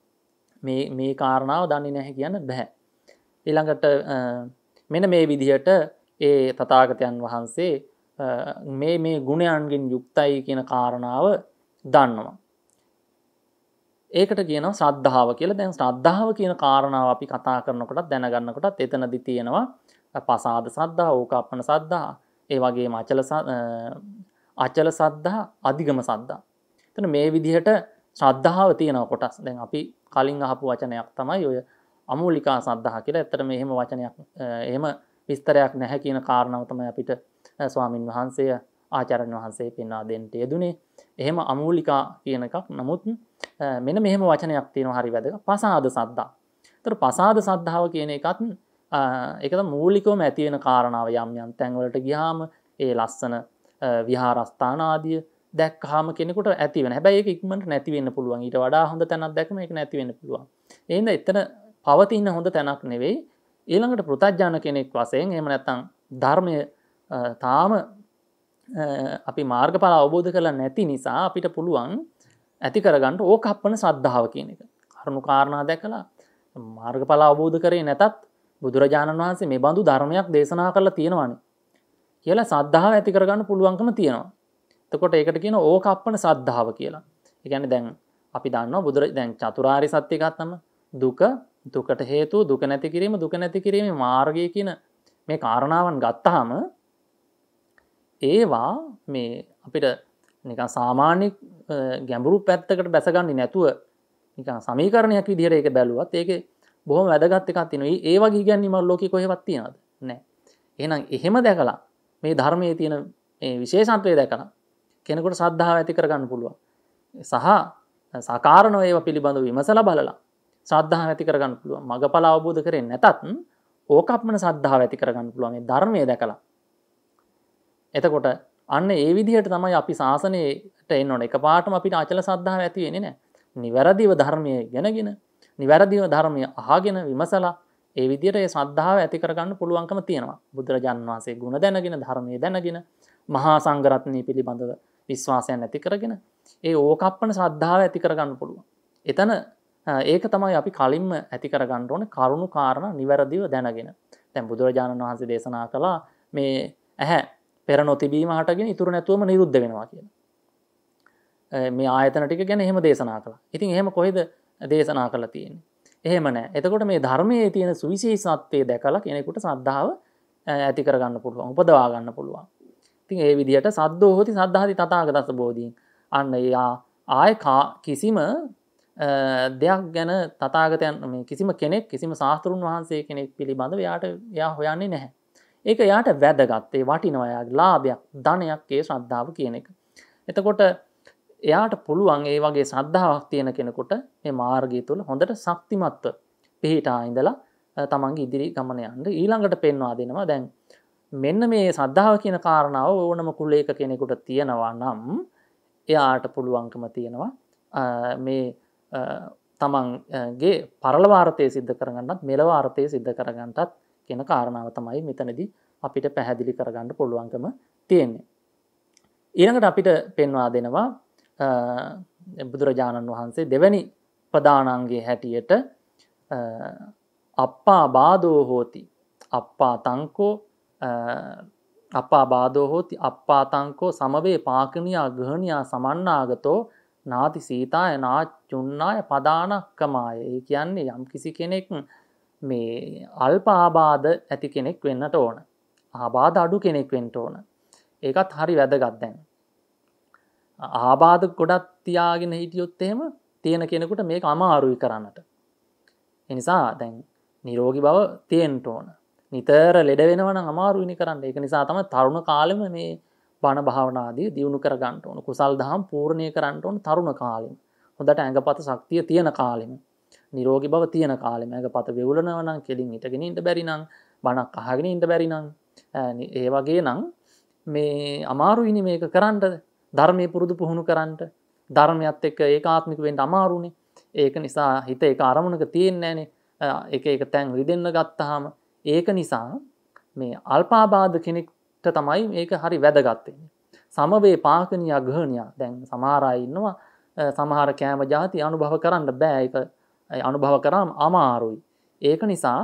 මේ කාරණාව දන්නේ නැහැ කියන්න බෑ. ඊළඟට මෙන්න මේ විදිහට ඒ තථාගතයන් වහන්සේ මේ ගුණයන්ගෙන් යුක්තයි කියන කාරණාව දන්නවා. ඒකට කියනවා ශ්‍රද්ධාව කියලා. දැන් ශ්‍රද්ධාව කියන කාරණාව අපි කතා කරනකොටත් දැනගන්නකොටත් එතනදි තියෙනවා පසාද සද්ධා, ඕකාප්පන සද්ධා, ඒ වගේම අචල සද්ධා, අධිගම සද්ධා. එතන මේ විදිහට ශ්‍රද්ධාව තියෙන කොටස්. දැන් අපි කලින් අහපු වචනයක් තමයි ඔය අමූලිකා සද්ධා කියලා. ඇත්තටම එහෙම වචනයක් එහෙම විස්තරයක් නැහැ කියන කාරණාව තමයි අපිට ස්වාමින් වහන්සේ ආචාර්යන් වහන්සේ පෙන්වා දෙන්න යෙදුනේ. එහෙම අමූලිකා කියන එකක්. නමුත් මෙන්න මෙහෙම වචනයක් තියෙනවා හරි වැදගත්. පසාද සද්ධා. ඒතර පසාද සද්ධාව කියන එකත් ඒක තමයි මූලිකවම ඇති වෙන කාරණාව. යම් තැන් වලට ගියාම ඒ ලස්සන විහාරස්ථාන ආදිය දැක්කහම කෙනෙකුට ඇති වෙන. හැබැයි ඒක ඉක්මනට නැති වෙන්න පුළුවන්. ඊට වඩා හොඳ තැනක් දැක්කම ඒක නැති වෙන්න පුළුවන්. එහෙනම් එතන පවතින හොඳ තැනක් නෙවෙයි. ඊළඟට පෘථග්ජන කෙනෙක් වශයෙන් එහෙම නැත්නම් ධර්මය තාම අපි මාර්ගඵල අවබෝධ කරලා නැති නිසා අපිට පුළුවන් ඇති කරගන්න ඕකප්පන ශ්‍රද්ධාව කියන එක. කරුණු කාරණා දැකලා මාර්ගඵල අවබෝධ කරේ නැතත් බුදුරජාණන් වහන්සේ මේ බඳු ධර්මයක් දේශනා කරලා තියෙනවානේ කියලා ශ්‍රද්ධාව ඇති කරගන්න පුළුවන්කම තියෙනවා. එතකොට ඒකට කියනවා ඕකප්පන ශ්‍රද්ධාව කියලා. ඒ කියන්නේ දැන් අපි දන්නවා දැන් චතුරාර්ය සත්‍ය ගත්තම දුකට හේතුව දුක නැති කිරීම, දුක නැති කිරීමේ මාර්ගය කියන මේ කාරණාවන් ගත්තාම ඒවා මේ අපිට නිකන් සාමාන්‍ය ගැඹුරු පැත්තකට බැසගන්නේ නැතුව නිකන් සමීකරණයක් විදිහට ඒක බැලුවත් ඒකේ බොහොම වැදගත් එකක් තියෙනවා. ඒ වගේ ඉගැන්වීම ලෝකේ කොහෙවත් තියනවද? නැහැ. එහෙනම් එහෙම දැකලා මේ ධර්මයේ තියෙන මේ විශේෂත්වය දැකලා කෙනෙකුට ශ්‍රද්ධාව ඇති කරගන්න පුළුවන්. සහ සාකාරණව ඒවා පිළිබඳව විමසලා බලලා ශ්‍රද්ධාව ඇති කරගන්න පුළුවන්. මගඵල අවබෝධ කරේ නැතත් ඕකප්පන ශ්‍රද්ධාව ඇති කරගන්න පුළුවන් මේ ධර්මයේ දැකලා. එතකොට අන්න ඒ විදිහට තමයි අපි ශාසනයට එන්න ඕනේ. එකපාරටම අපිට අචල ශ්‍රද්ධාව ඇති වෙන්නේ නැහැ. නිවැරදිව ධර්මයේ ඉගෙනගෙන, නිවැරදිව ධර්මයේ අහගෙන විමසලා ඒ විදිහට ඒ ශ්‍රද්ධාව ඇති කරගන්න පුළුවන්කම තියෙනවා. බුදුරජාණන් වහන්සේ ගුණ දැනගෙන, ධර්මයේ දැනගෙන, මහා සංඝරත්නය පිළිබඳව විශ්වාසයක් ඇති කරගෙන ඒ ඕකප්පන ශ්‍රද්ධාව ඇති කරගන්න පුළුවන්. එතන ඒක තමයි අපි කලින්ම ඇති කරගන්න ඕනේ කරුණු කාරණා නිවැරදිව දැනගෙන. දැන් බුදුරජාණන් වහන්සේ දේශනා කළා මේ ඇහැ පෙර නොතිබීම හටගෙන ඉතුරු නැතුවම නිරුද්ධ වෙනවා කියලා. මේ ආයතන ටික ගැන එහෙම දේශනා කළා. ඉතින් එහෙම කොහෙද දේශනා කරලා තියෙන්නේ? එහෙම නැහැ. එතකොට මේ ධර්මයේ තියෙන සුවිශේෂත්වය දැකලා කෙනෙකුට ශ්‍රද්ධාව ඇති කරගන්න පුළුවන්, උපදවා ගන්න පුළුවන්. ඉතින් ඒ විදිහට සද්දෝ හොති සද්ධාති තථාගතස්ස බෝධීන්. අන්න ආය කිසිම දෙයක් ගැන තථාගතයන් මේ කිසිම කෙනෙක් කිසිම ශාස්ත්‍රුන් වහන්සේ කෙනෙක් පිළිබඳව එයා හොයන්නේ නැහැ. ඒක එයාට වැදගත්. ඒ වටිනවා එයාගේ ලාභයක්, ධනයක් ඒ ශ්‍රද්ධාව කියන එක. එතකොට එයාට පුළුවන් ඒ වගේ ශ්‍රද්ධාවක් තියෙන කෙනෙකුට මේ මාර්ගය තුළ හොඳට ශක්තිමත්ව පිහිටා ඉඳලා තමන්ගේ ඉදිරි ගමන යන්න ඊළඟට පෙන්වා දෙනවා. දැන් මෙන්න මේ ශ්‍රද්ධාව කියන කාරණාව ඕනම කුලයක කෙනෙකුට තියෙනවා නම් එයාට පුළුවන්කම තියෙනවා මේ තමන්ගේ පරලොව අර්ථය සිද්ධ කරගන්නත් මෙලොව අර්ථය සිද්ධ කරගන්නත් කියන කාරණාව තමයි මෙතනදී අපිට පැහැදිලි කරගන්න පුළුවන්කම තියෙන්නේ. ඊළඟට අපිට පෙන්වා දෙනවා බුදුරජාණන් වහන්සේ දෙවැනි ප්‍රධානාංගයේ හැටියට අප්පා බාධෝ හෝති අප්පා තංකෝ අප්පා බාධෝ හෝති අප්පා තංකෝ සමවේ පාකනියා ගහනියා සමන්නාගතෝ නාති සීතාය නාචුන්නාය පදානක්කමාය. ඒ කියන්නේ යම් කිසි කෙනෙක් මේ අල්ප ආබාධ ඇති කෙනෙක් වෙන්නට ඕන. ආබාධ අඩු කෙනෙක් වෙන්න ඕන. ඒකත් හරි වැදගත්. දැන් ආබාධ ගොඩක් තියාගෙන හිටියොත් එහෙම තියෙන කෙනෙකුට මේක අමාරුයි කරන්නට. ඒ නිසා දැන් නිරෝගී බව තියෙන්න ඕන. නිතර ලෙඩ වෙනවා නම් අමාරුයිනේ කරන්න. ඒක නිසා තමයි තරුණ කාලෙම මේ බණ භාවනා ආදී දියුණු කර ගන්න ඕන. කුසල් දහම් පූර්ණේ කරන්න ඕන තරුණ කාලෙම. හොඳට ඇඟපත ශක්තිය තියෙන කාලෙම. නිරෝගී බව තියෙන කාලෙම. ඇඟපත වෙවුලනවා නම් කෙලින් හිටගෙන ඉන්න බැරි නම් බණක් අහගෙන ඉන්න බැරි නම් ඒ වගේ නම් මේ අමාරුයිනේ මේක කරන්න. ධර්මයේ පුරුදු පුහුණු කරන්න. ධර්මයත් එක්ක ඒකාත්මික වෙන්න අමාරුනේ. ඒක නිසා හිත ඒක අරමුණක තියෙන්නේ නැහනේ. එක එක තැන් රිදෙන්න ගත්තාම ඒක නිසා මේ අල්පාබාධ කෙනෙක්ට තමයි මේක හරි වැදගත් වෙන්නේ. සමවේ පාකනියා ගහනියා. දැන් සමහර අය ඉන්නවා සමහර කෑම ಜಾති අනුභව කරන්න බෑ. ඒක අනුභව කරාම අමාරුයි. ඒක නිසා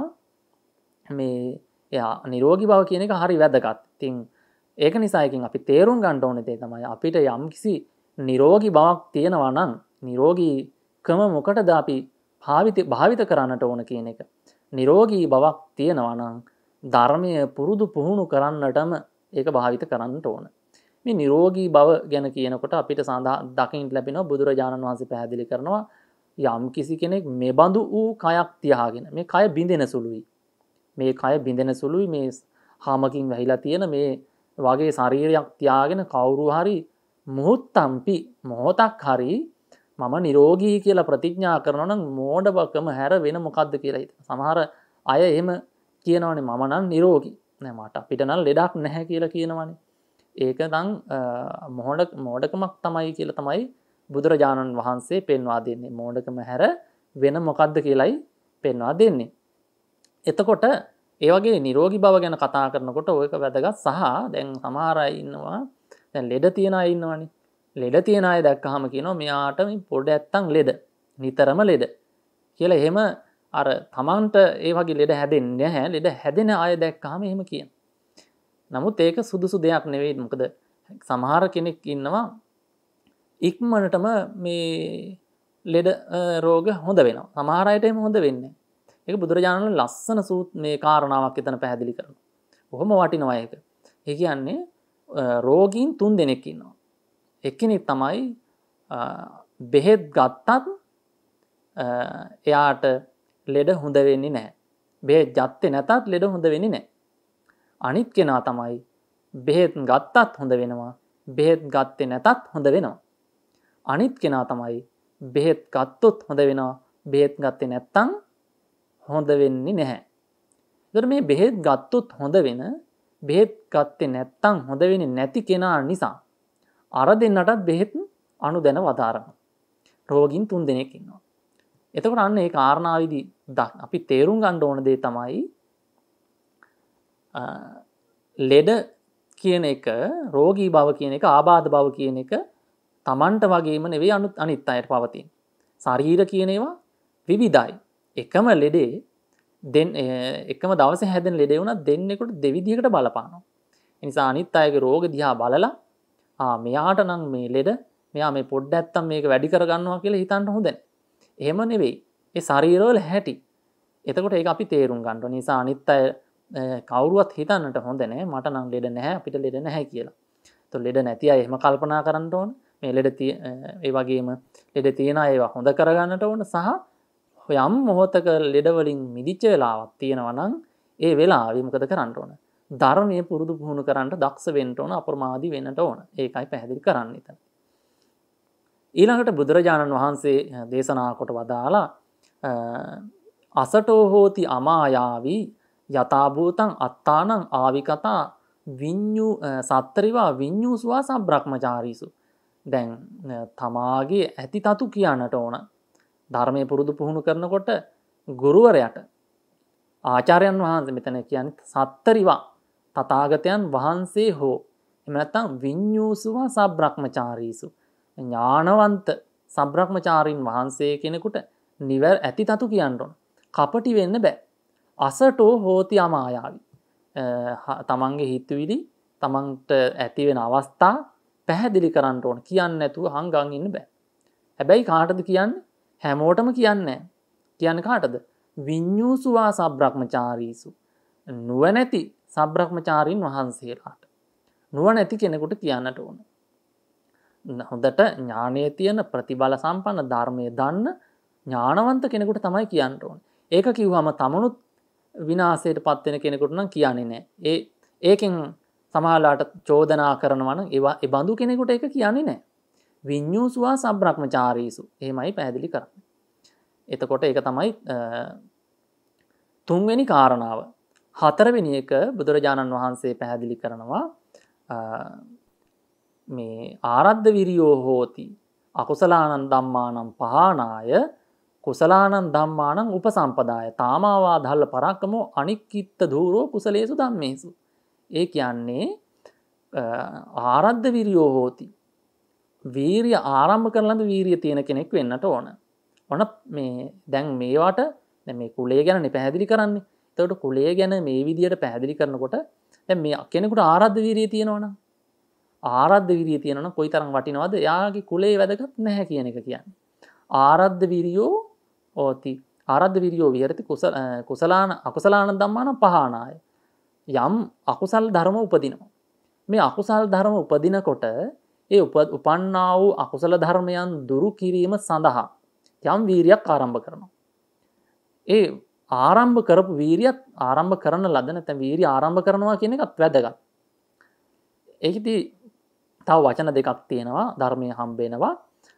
මේ එයා නිරෝගී බව කියන එක හරි වැදගත්. ඉතින් ඒක නිසා එකකින් අපි තේරුම් ගන්න ඕනේ දේ තමයි අපිට යම්කිසි නිරෝගී බවක් තියෙනවා නම් නිරෝගීකම මොකටද අපි භාවිත කරන්නට ඕන කියන එක. නිරෝගී බවක් තියෙනවා නම් ධර්මය පුරුදු පුහුණු කරන්නටම ඒක භාවිත කරන්නට ඕන. මේ නිරෝගී බව ගැන කියනකොට අපිට දකින්න ලැබෙනවා බුදුරජාණන් වහන්සේ පැහැදිලි කරනවා යම් කිසි කෙනෙක් මෙබඳු වූ කයක් තියාගෙන මේ කය බිඳෙන සුළුයි. මේ කය බිඳෙන සුළුයි මේ හාමකින් වැහිලා තියෙන මේ වගේ ශරීරයක් තියාගෙන කවුරු හරි මොහොත්තම්පි මොහොතක් හරි මම නිරෝගී කියලා ප්‍රතිඥා කරනවා නම් මෝඩකම හැර වෙන මොකද්ද කියලා හිතන. සමහර අය එහෙම කියනවනේ මම නම් නිරෝගී. නෑ මට අපිට නම් ලෙඩක් නැහැ කියලා කියනවනේ. ඒක නම් මෝඩකමක් තමයි කියලා තමයි බුදුරජාණන් වහන්සේ පෙන්වා දෙන්නේ. මෝඩකම හැර වෙන මොකද්ද කියලායි පෙන්වා දෙන්නේ. එතකොට ඒ වගේ නිරෝගී බව ගැන කතා කරනකොට ඔයක වැදගත් සහ දැන් සමහර අය ඉන්නවා දැන් ලෙඩ තියන අය ඉන්නවනේ. ලෙඩ තියන අය දැක්කහම කියනවා මෙයාට මේ පොඩ ඇත්තම් ලෙඩ. නිතරම ලෙඩ. කියලා එහෙම අර තමන්ට ඒ වගේ ලෙඩ හැදෙන්නේ නැහැ. ලෙඩ හැදෙන අය දැක්කහම එහෙම කියන. නමුත් ඒක සුදුසු දෙයක් නෙවෙයි. මොකද සමහර කෙනෙක් ඉන්නවා ඉක්මනටම මේ ලෙඩ රෝග හොඳ වෙනවා. සමහර අයට එහෙම හොඳ වෙන්නේ. ඒක බුදුරජාණන් ලස්සන මේ කාරණාවක් එතන පැහැදිලි කරනවා. බොහොම වටිනවා ඒක. ඒ කියන්නේ රෝගීන් 3 දෙනෙක් ඉන්නවා. එක්කෙනෙක් තමයි බෙහෙත් ගත්තත් එයාට ලෙඩ හොඳ වෙන්නේ නැහැ. බෙහෙත් ගත්තේ නැතත් ලෙඩ හොඳ වෙන්නේ නැහැ. අනිත් කෙනා තමයි බෙහෙත් ගත්තත් හොඳ වෙනවා. බෙහෙත් ගත්තේ නැතත් හොඳ වෙනවා. අනිත් කෙනා තමයි බෙහෙත් ගත්තොත් හොඳ වෙනවා. බෙහෙත් ගත්තේ නැත්තම් හොඳ වෙන්නේ නැහැ. ඒතර මේ බෙහෙත් ගත්තොත් හොඳ වෙන බෙහෙත් ගත්තේ නැත්තම් හොඳ වෙන්නේ නැති කෙනා නිසා අර දෙන්නටත් බෙහෙත් අනුදැන වදාරනවා. රෝගීන් 3 දෙනෙක් ඉන්නවා. එතකොට අන්න ඒ කාරණාවේදී අපි තේරුම් ගන්න ඕන දේ තමයි ලෙඩ කියන එක රෝගී බව කියන එක ආබාධ බව කියන එක Tamanට වගේම නෙවෙයි අනිත් අයට පවතින. ශරීර කියන ඒවා විවිධයි. එකම ලෙඩේ එකම දවසේ හැදෙන ලෙඩේ වුණත් දෙන්නෙකුට දෙවිදිහකට බලපානවා. ඒ නිසා අනිත් අයගේ රෝග දිහා බලලා මෙයාට නම් මේ ලෙඩ මෙයා මේ පොඩ්ඩක් නැත්තම් මේක වැඩි කර ගන්නවා කියලා හිතන්න හොඳ නැහැ. එහෙම නෙවෙයි. ඒ ශරීරවල හැටි. එතකොට ඒක අපි තේරුම් ගන්න ඕනේ. නිසා අනිත් අය කවුරුවත් හිතන්නට හොඳ නැහැ. මට නම් ලෙඩ නැහැ අපිට ලෙඩ නැහැ කියලා. તો ලෙඩ නැති අය එහෙම කල්පනා කරන්න ඕන. මේ ලෙඩ ඒ වගේම ලෙඩ තියෙන අය ඒවා හොඳ කරගන්නට ඕන සහ යම් මොහොතක ලෙඩ වලින් මිදිච්ච වෙලාවක් තියෙනවා නම් ඒ වෙලාවේ මොකද කරන්න ඕන? ධර්මයේ පුරුදු පුහුණු කරන්න දක්ෂ වෙන්න ඕන, අප්‍රමාදී වෙන්නට ඕන. ඒකයි පැහැදිලි කරන්න ඉතින්. ඊළඟට බුදුරජාණන් වහන්සේ දේශනා කොට වදාලා අසටෝ හෝති අමායාවි යථාභූතං අත්තානං ආවිකතා විඤ්ඤු සත්තරිවා විඤ්ඤූසුවා සබ්‍රහ්මචාරීසු. දැන් තමාගේ ඇති තතු කියන්නට ඕන. ධර්මයේ පුරුදු පුහුණු කරනකොට ගුරුවරයාට ආචාර්යයන් වහන්සේ මෙතන කියන්නේ සත්තරිවා තථාගතයන් වහන්සේ හෝ එහෙම නැත්නම් විඤ්ඤූසුවා සබ්‍රහ්මචාරීසු ඥානවන්ත සබ්‍රහ්මචාරීන් වහන්සේ කෙනෙකුට ඇති තතු කියන්න ඕන. කපටි වෙන්න බෑ. අසටෝ හෝති අමායාවි. තමන්ගේ හිතවිලි තමන්ට ඇති වෙන අවස්ථා පැහැදිලි කරන්න ඕන. කියන්නේ නැතුව හංගන් ඉන්න බෑ. හැබැයි කාටද කියන්නේ? හැමෝටම කියන්නේ නැහැ. කියන්නේ කාටද? විඤ්ඤූසුවා සබ්‍රහ්මචාරීසු. නුවණැති සබ්‍රහ්මචාරීන් වහන්සේලාට. නුවණැති කෙනෙකුට කියන්නට ඕන. හොඳට ඥානයේ තියෙන ප්‍රතිබල සම්පන්න ධර්මයේ දන්න ඥානවන්ත කෙනෙකුට තමයි කියන්න ඕන. ඒක කිව්වම තමනුත් විනාශයට පත් වෙන කෙනෙකුට නම් කියන්නේ නැහැ. ඒකෙන් සමහරලාට චෝදනා කරනවා නම් ඒ බඳු කෙනෙකුට ඒක කියන්නේ නැහැ. විඤ්ඤූසුවා සබ්‍රහ්මචාරීසු. එහෙමයි පැහැදිලි කරන්නේ. එතකොට ඒක තමයි තුන්වෙනි කාරණාව. හතරවෙනි එක බුදුරජාණන් වහන්සේ පැහැදිලි කරනවා මේ ආරද්ධ විරියෝ හෝති අකුසලානං ධම්මානං පහානාය කුසලානං ධම්මානං උපසම්පදාය තාමාවා ධල්ල පරක්කමෝ අනික්කිත්ත ධූරෝ කුසලේසු ධම්මේසු. ඒ කියන්නේ ආරද්ධ විරියෝ හෝති වීරිය ආරම්භ කරලඳ වීරිය තියෙන කෙනෙක් වෙන්නට ඕන. ඔන්න මේ දැන් මේවට මේ කුලය ගැන පැහැදිලි කරන්නේ. එතකොට කුලය ගැන මේ විදියට පැහැදිලි කරනකොට දැන් මේ කෙනෙකුට ආරද්ධ වීරිය තියෙනවනම් ආරද්ධ විරිය තියෙනවනම් කොයිතරම් වටිනවද? එයාගේ කුලේ වැදගත් නැහැ කියන එක කියන්නේ. ආරද්ධ විරියෝ ඕති ආරද්ධ විරියෝ විහෙරති කුසලාන අකුසලාන ධම්මාන පහානාය. යම් අකුසල් ධර්ම උපදිනවා. මේ අකුසල් ධර්ම උපදිනකොට ඒ උපන්නා වූ අකුසල ධර්මයන් දුරු කිරීම සඳහා යම් වීරියක් ආරම්භ කරනවා. ඒ ආරම්භ කරපු වීරියත් ආරම්භ කරන ලද නැත්නම් වීරිය ආරම්භ කරනවා කියන එකත් වැදගත්. ඒකදී තව වචන දෙකක් තියෙනවා ධර්මයේ හම්බෙනවා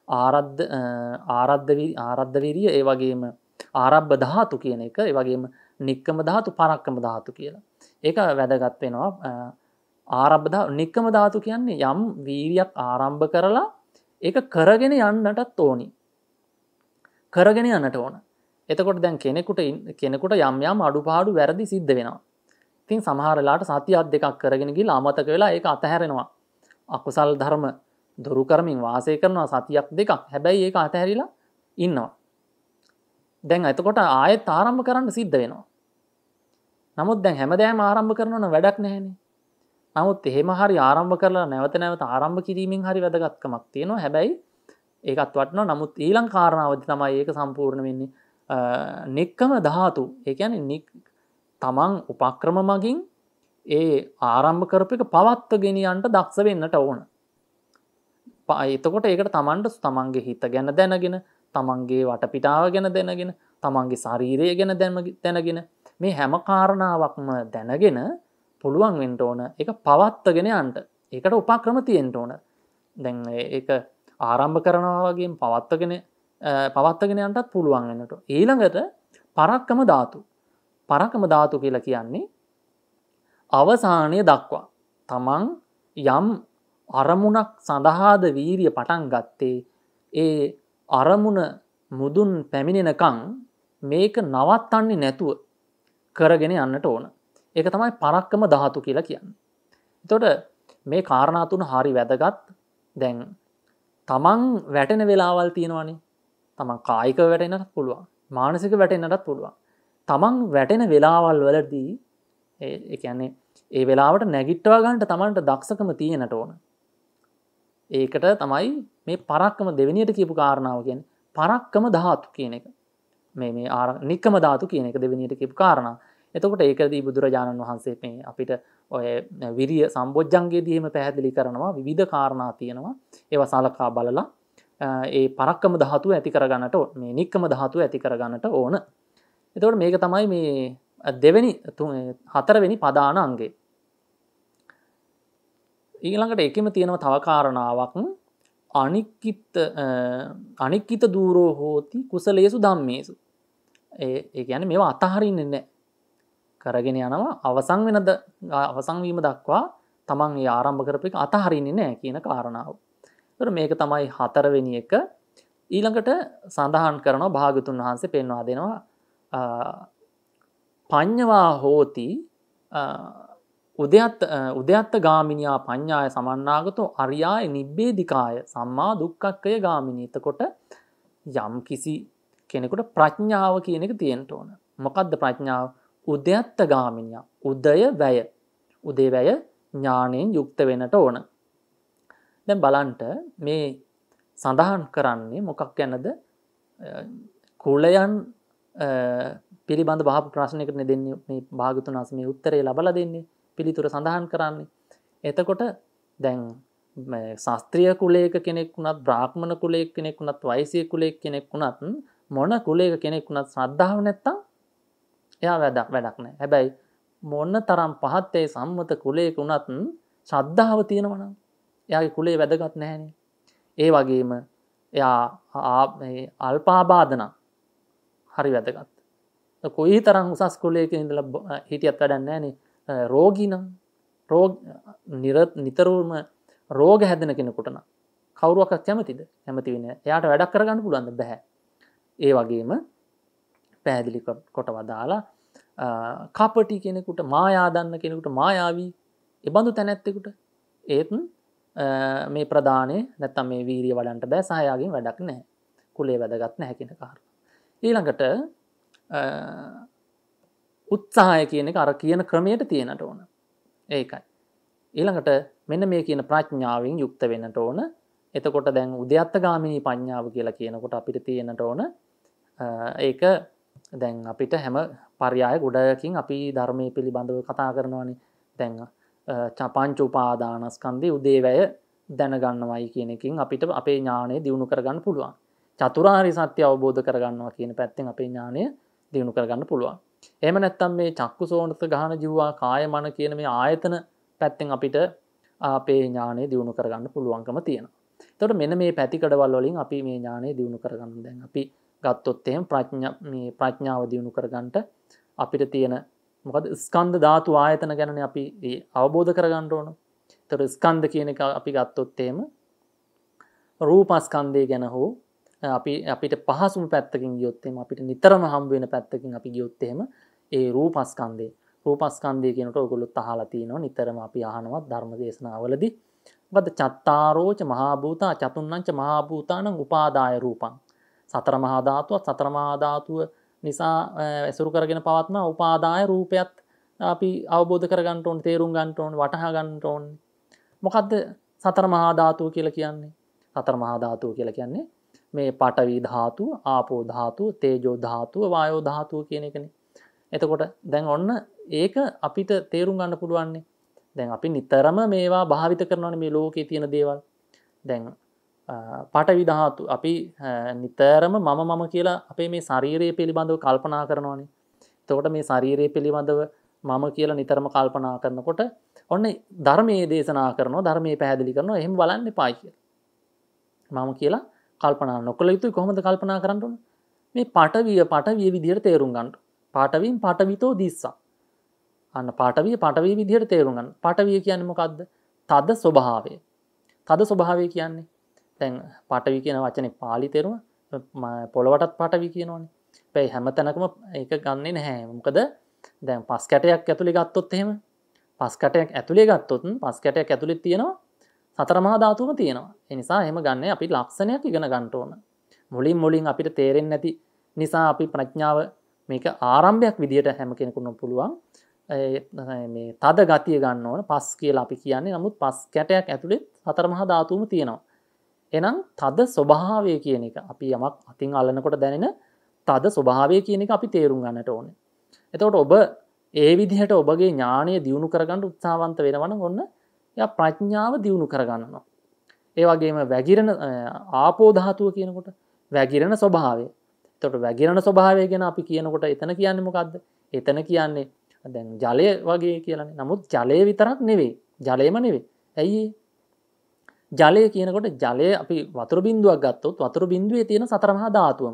ආරද්ධ විරිය ඒ වගේම ආරබ්බ ධාතු කියන එක ඒ වගේම නික්කම ධාතු පරක්කම ධාතු කියලා. ඒක වැදගත් වෙනවා. නික්කම ධාතු කියන්නේ යම් වීරියක් ආරම්භ කරලා ඒක කරගෙන යන්නටත් ඕනි. කරගෙන යන්නට ඕන. එතකොට දැන් කෙනෙකුට යම් යම් අඩුපාඩු වැරදි සිද්ධ වෙනවා. ඉතින් සමහර වෙලාවට සතියක් දෙකක් කරගෙන ගිහලා අමතක වෙලා ඒක අතහැරෙනවා. අකුසල් ධර්ම දුරු කරමින් වාසය කරනවා සතියක් දෙකක්. හැබැයි ඒක අතහැරිලා ඉන්නවා. දැන් එතකොට ආයෙත් ආරම්භ කරන්න සිද්ධ වෙනවා. නමුත් දැන් හැමදාම ආරම්භ කරනවා නම් වැඩක් නැහැනේ. නමුත් එහෙම හරි ආරම්භ කරලා නැවත නැවත ආරම්භ කිරීමෙන් හරි වැදගත්කමක් තියෙනවා. හැබැයි ඒකත් වටිනවා. නමුත් ඊළඟ කාරණාවදී තමයි ඒක සම්පූර්ණ වෙන්නේ. නික්කම ධාතු. ඒ කියන්නේ තමන් උපක්‍රම මගින් ඒ ආරම්භ කරපු එක පවත්වගෙන යන්න දක්ෂ වෙන්නට ඕන. එතකොට ඒකට තමන්ගේ හිත ගැන දැනගෙන, තමන්ගේ වටපිටාව ගැන දැනගෙන, තමන්ගේ ශරීරය ගැන දැනගෙන මේ හැම කාරණාවක්ම දැනගෙන පුළුවන් වෙන්න ඕන ඒක පවත්වගෙන යන්න. ඒකට උපක්‍රම තියෙන්න ඕන. දැන් ඒක ආරම්භ කරනවා වගේම පවත්වගෙන යන්නත් පුළුවන් වෙන්නට. ඊළඟට පරක්කම ධාතු. පරක්කම ධාතු කියලා කියන්නේ අවසානය දක්වා තමන් යම් අරමුණක් සඳහාද වීරිය පටන් ගත්තේ ඒ අරමුණ මුදුන් පැමිණෙනකන් මේක නවත්තන්නේ නැතුව කරගෙන යන්නට ඕන. ඒක තමයි පරක්කම ධාතු කියලා කියන්නේ. එතකොට මේ කාරණා තුන හරි වැදගත්. දැන් තමන් වැටෙන වෙලාවල් තියෙනවානේ. තමන් කායිකව වැටෙන්නත් පුළුවන්. මානසිකව වැටෙන්නත් පුළුවන්. තමන් වැටෙන වෙලාවල් වලදී ඒ කියන්නේ ඒ වෙලාවට නැගිටවා ගන්නට තමන්ට දක්ෂකම තියෙන්නට ඕන. ඒකට තමයි මේ පරක්කම දෙවෙනියට කියපු කාරණාව කියන්නේ පරක්කම ධාතු කියන එක. මේ නික්කම ධාතු කියන එක දෙවෙනියට කියපු කාරණා. එතකොට ඒකදී බුදුරජාණන් වහන්සේ මේ අපිට ඔය විරිය සම්බොජ්ජංගයේදී එහෙම පැහැදිලි කරනවා විවිධ කාරණා තියෙනවා. ඒවා සලකා බලලා ඒ පරක්කම ධාතුව ඇති කරගන්නට මේ නික්කම ධාතුව ඇති කරගන්නට ඕන. එතකොට මේක තමයි මේ හතරවෙනි ප්‍රධාන අංගය. ඊළඟට එකෙම තියෙනව තව කාරණාවක් අනික්කිත දූරෝ හෝති කුසලේසු ධම්මේසු. ඒ කියන්නේ මේවා අතහරින්නේ නැහැ. කරගෙන යනවා අවසන් වීම දක්වා තමන් ඒ ආරම්භ කරපු එක අතහරින්නේ නැහැ කියන කාරණාව. ඒතර මේක තමයි 4 වෙනි එක. ඊළඟට සඳහන් කරනවා භාගතුන් වහන්සේ පෙන්වා දෙනවා පඤ්ඤවා හෝති උද්‍යත්ත ගාමිනියා පඤ්ඤාය සමන්නාගතෝ අරියාය නිබ්බේධිකාය සම්මා දුක්ඛක්ඛය ගාමිනී. එතකොට යම් කිසි කෙනෙකුට ප්‍රඥාව කියන එක තියෙන්න ඕන. මොකද්ද ප්‍රඥාව? උද්‍යත්ත ගාමිනියා. උදේවැය ඥාණයෙන් යුක්ත වෙන්නට ඕන. දැන් බලන්න මේ සඳහන් කරන්නේ මොකක් ගැනද? කුලයන් පිළිබඳ බහපු ප්‍රශ්නයකට දෙන්නේ මේ භාගතුන් වහන්සේ මේ උත්තරේ ලබලා දෙන්නේ. පිළිතුර සඳහන් කරන්නේ. එතකොට දැන් ශාස්ත්‍රීය කුලයක කෙනෙක් වුණත් බ්‍රාහ්මණ කුලයක කෙනෙක් වුණත් වෛශ්‍ය කුලයක කෙනෙක් වුණත් මොන කුලයක කෙනෙක් වුණත් ශ්‍රද්ධාව නැත්තම් එයා වැඩක් නැහැ. හැබැයි මොන තරම් පහත් ඒ සම්මත කුලයක වුණත් ශ්‍රද්ධාව තියෙනවා නම් එයාගේ කුලේ වැදගත් නැහැනේ. ඒ වගේම එයා අල්පාබාධන හරි වැදගත්. කොයි තරම් උසස් කුලයක ඉඳලා හිටියත් වැඩක් නැහැනේ. රෝගී නම් නිතරම රෝග හැදෙන කෙනෙකුට නම් කවුරුවක්වත් කැමතිද? කැමති වෙන්නේ නැහැ. එයාට වැඩක් කරගන්න පුළුවන්ද? බෑ. ඒ වගේම පැහැදිලි කොට වදාලා කපටි කෙනෙකුට මායා දන්න කෙනෙකුට මායාවී එබඳු තැනැත්තෙකුට ඒත් මේ ප්‍රදානේ නැත්තම් මේ වීරිය වඩන්න බෑ. සහයාගෙන් වැඩක් නැහැ. කුලේ වැදගත් නැහැ කියන කාරණා. ඊළඟට උත්සාහය කියන එක අර කියන ක්‍රමයට තියෙනට ඕන. ඒකයි. ඊළඟට මෙන්න මේ කියන ප්‍රඥාවෙන් යුක්ත වෙන්නට ඕන. එතකොට දැන් උද්‍යත්තගාමිනී පඤ්ඤාව කියලා කියනකොට අපිට තියෙන්නට ඕන ඒක දැන් අපිට හැම පරයය ගොඩකින් අපි ධර්මයේ පිළිබඳව කතා කරනවානේ. දැන් පංච උපාදානස්කන්ධේ උදේවැය දැනගන්නවයි කියන එකකින් අපිට අපේ ඥාණය දියුණු කරගන්න පුළුවන්. චතුරාර්ය සත්‍ය අවබෝධ කරගන්නවා කියන පැත්තෙන් අපේ ඥාණය දියුණු කරගන්න පුළුවන්. එහෙම නැත්නම් මේ චක්කුසෝනත ගහන ජීවා කාය මන කියන මේ ආයතන පැත්තෙන් අපිට අපේ ඥාණය දියුණු කරගන්න පුළුවන්කම තියෙනවා. එතකොට මෙන්න මේ පැතිකඩවල වලින් අපි මේ ඥාණය දියුණු කරගන්න දැන් අපි ගත්තොත් එහෙම ප්‍රඥාව දියුණු කරගන්නට අපිට තියෙන මොකද ස්කන්ධ ධාතු ආයතන ගැනනේ අපි අවබෝධ කරගන්න ඕන. එතකොට ස්කන්ධ කියන එක අපි ගත්තොත් එහෙම රූපස්කන්ධය ගැන හෝ අපිට පහසුම පැත්තකින් ගියොත් එහෙම අපිට නිතරම හම්බ වෙන පැත්තකින් අපි ගියොත් එහෙම ඒ රූපස්කන්ධය කියනකොට ඔයගොල්ලොත් අහලා තියෙනවා නිතරම අපි අහනවා ධර්ම දේශනාවලදී. මොකද චත්තාරෝච මහා භූතා චතුන්නංච මහා භූතානං උපාදාය රූපං. සතර මහා ධාතුව නිසා ඇසුරු කරගෙන පවත්න උපාදාය රූපයත් අපි අවබෝධ කරගන්න ඕනේ, තේරුම් ගන්න ඕනේ, වටහා ගන්න ඕනේ. මොකද්ද සතර මහා ධාතුව කියලා කියන්නේ? සතර මහා ධාතුව කියලා කියන්නේ මේ පඨවි ධාතුව, ආපෝ ධාතුව, තේජෝ ධාතුව, වායෝ ධාතුව කියන එකනේ. එතකොට දැන් ඔන්න ඒක අපිට තේරුම් ගන්න පුළුවන්නේ. දැන් අපි නිතරම මේවා භාවිත කරනවානේ මේ ලෝකේ තියෙන දේවල්. දැන් පඨවි ධාතු අපි නිතරම මම කියලා අපේ මේ ශරීරය පිළිබඳව කල්පනා කරනවානේ. එතකොට මේ ශරීරය පිළිබඳව මම කියලා නිතරම කල්පනා කරනකොට ඔන්න ධර්මයේ දේශනා කරනවා, ධර්මයේ පැහැදිලි කරනවා. එහෙම බලන්න එපායි කියලා. මම කියලා කල්පනා නොකළ යුතුයි. කොහොමද කල්පනා කරන්න ඕන? මේ පඨවිය විදිහට තේරුම් ගන්න. පාඨවින් පාඨවිතෝ දිස්සා. අන්න පාඨවිය විදිහට තේරුම් ගන්න. පාඨවිය කියන්නේ මොකද්ද? තද ස්වභාවය. තද ස්වභාවය කියන්නේ දැන් පාඨවි කියන වචනේ පාලි තේරුම පොළවටත් පාඨවි කියනවනේ. හැබැයි හැම තැනකම ඒක ගන්නෙ නැහැ. මොකද දැන් පස් කැටයක් ඇතුලේ ගත්තොත් එහෙම පස් කැටයක් ඇතුලේ තියෙනවා සතර මහා ධාතුම තියෙනවා. ඒ නිසා එහෙම ගන්න අපි ලක්ෂණයක් ඉගෙන ගන්න ඕන. මුලින් අපිට තේරෙන්නේ නැති නිසා අපි ප්‍රඥාව මේක ආරම්භයක් විදියට හැම කෙනෙකුටම පුළුවන් මේ තද ගතිය ගන්න ඕන. පස් කියලා අපි කියන්නේ. නමුත් පස් කැටයක් ඇතුලේ සතර මහා ධාතුම තියෙනවා. එහෙනම් තද ස්වභාවය කියන එක අපි යමක් අතින් අල්ලනකොට දැනෙන තද ස්වභාවය කියන එක අපි තේරුම් ගන්නට ඕනේ. එතකොට ඔබ ඒ විදිහට ඔබගේ ඥාණය දියුණු කරගන්න උත්සාහවන්ත වෙනවා නම් ඔන්න එයා ප්‍රඥාව දියුණු කරගන්නවා. ඒ වගේම වැగిරෙන ආපෝ ධාතුව කියනකොට වැగిරෙන ස්වභාවය. එතකොට වැగిරෙන ස්වභාවය ගැන අපි කියනකොට එතන කියන්නේ මොකද්ද? එතන කියන්නේ දැන් ජලය වගේ කියලානේ. නමුත් ජලය විතරක් නෙවෙයි. ජලයම නෙවෙයි. ඇයි ජලය කියනකොට ජලය අපි වතුර බිඳුවක් ගත්තොත් වතුර බිඳුවේ තියෙන සතර මහා ධාතුවම.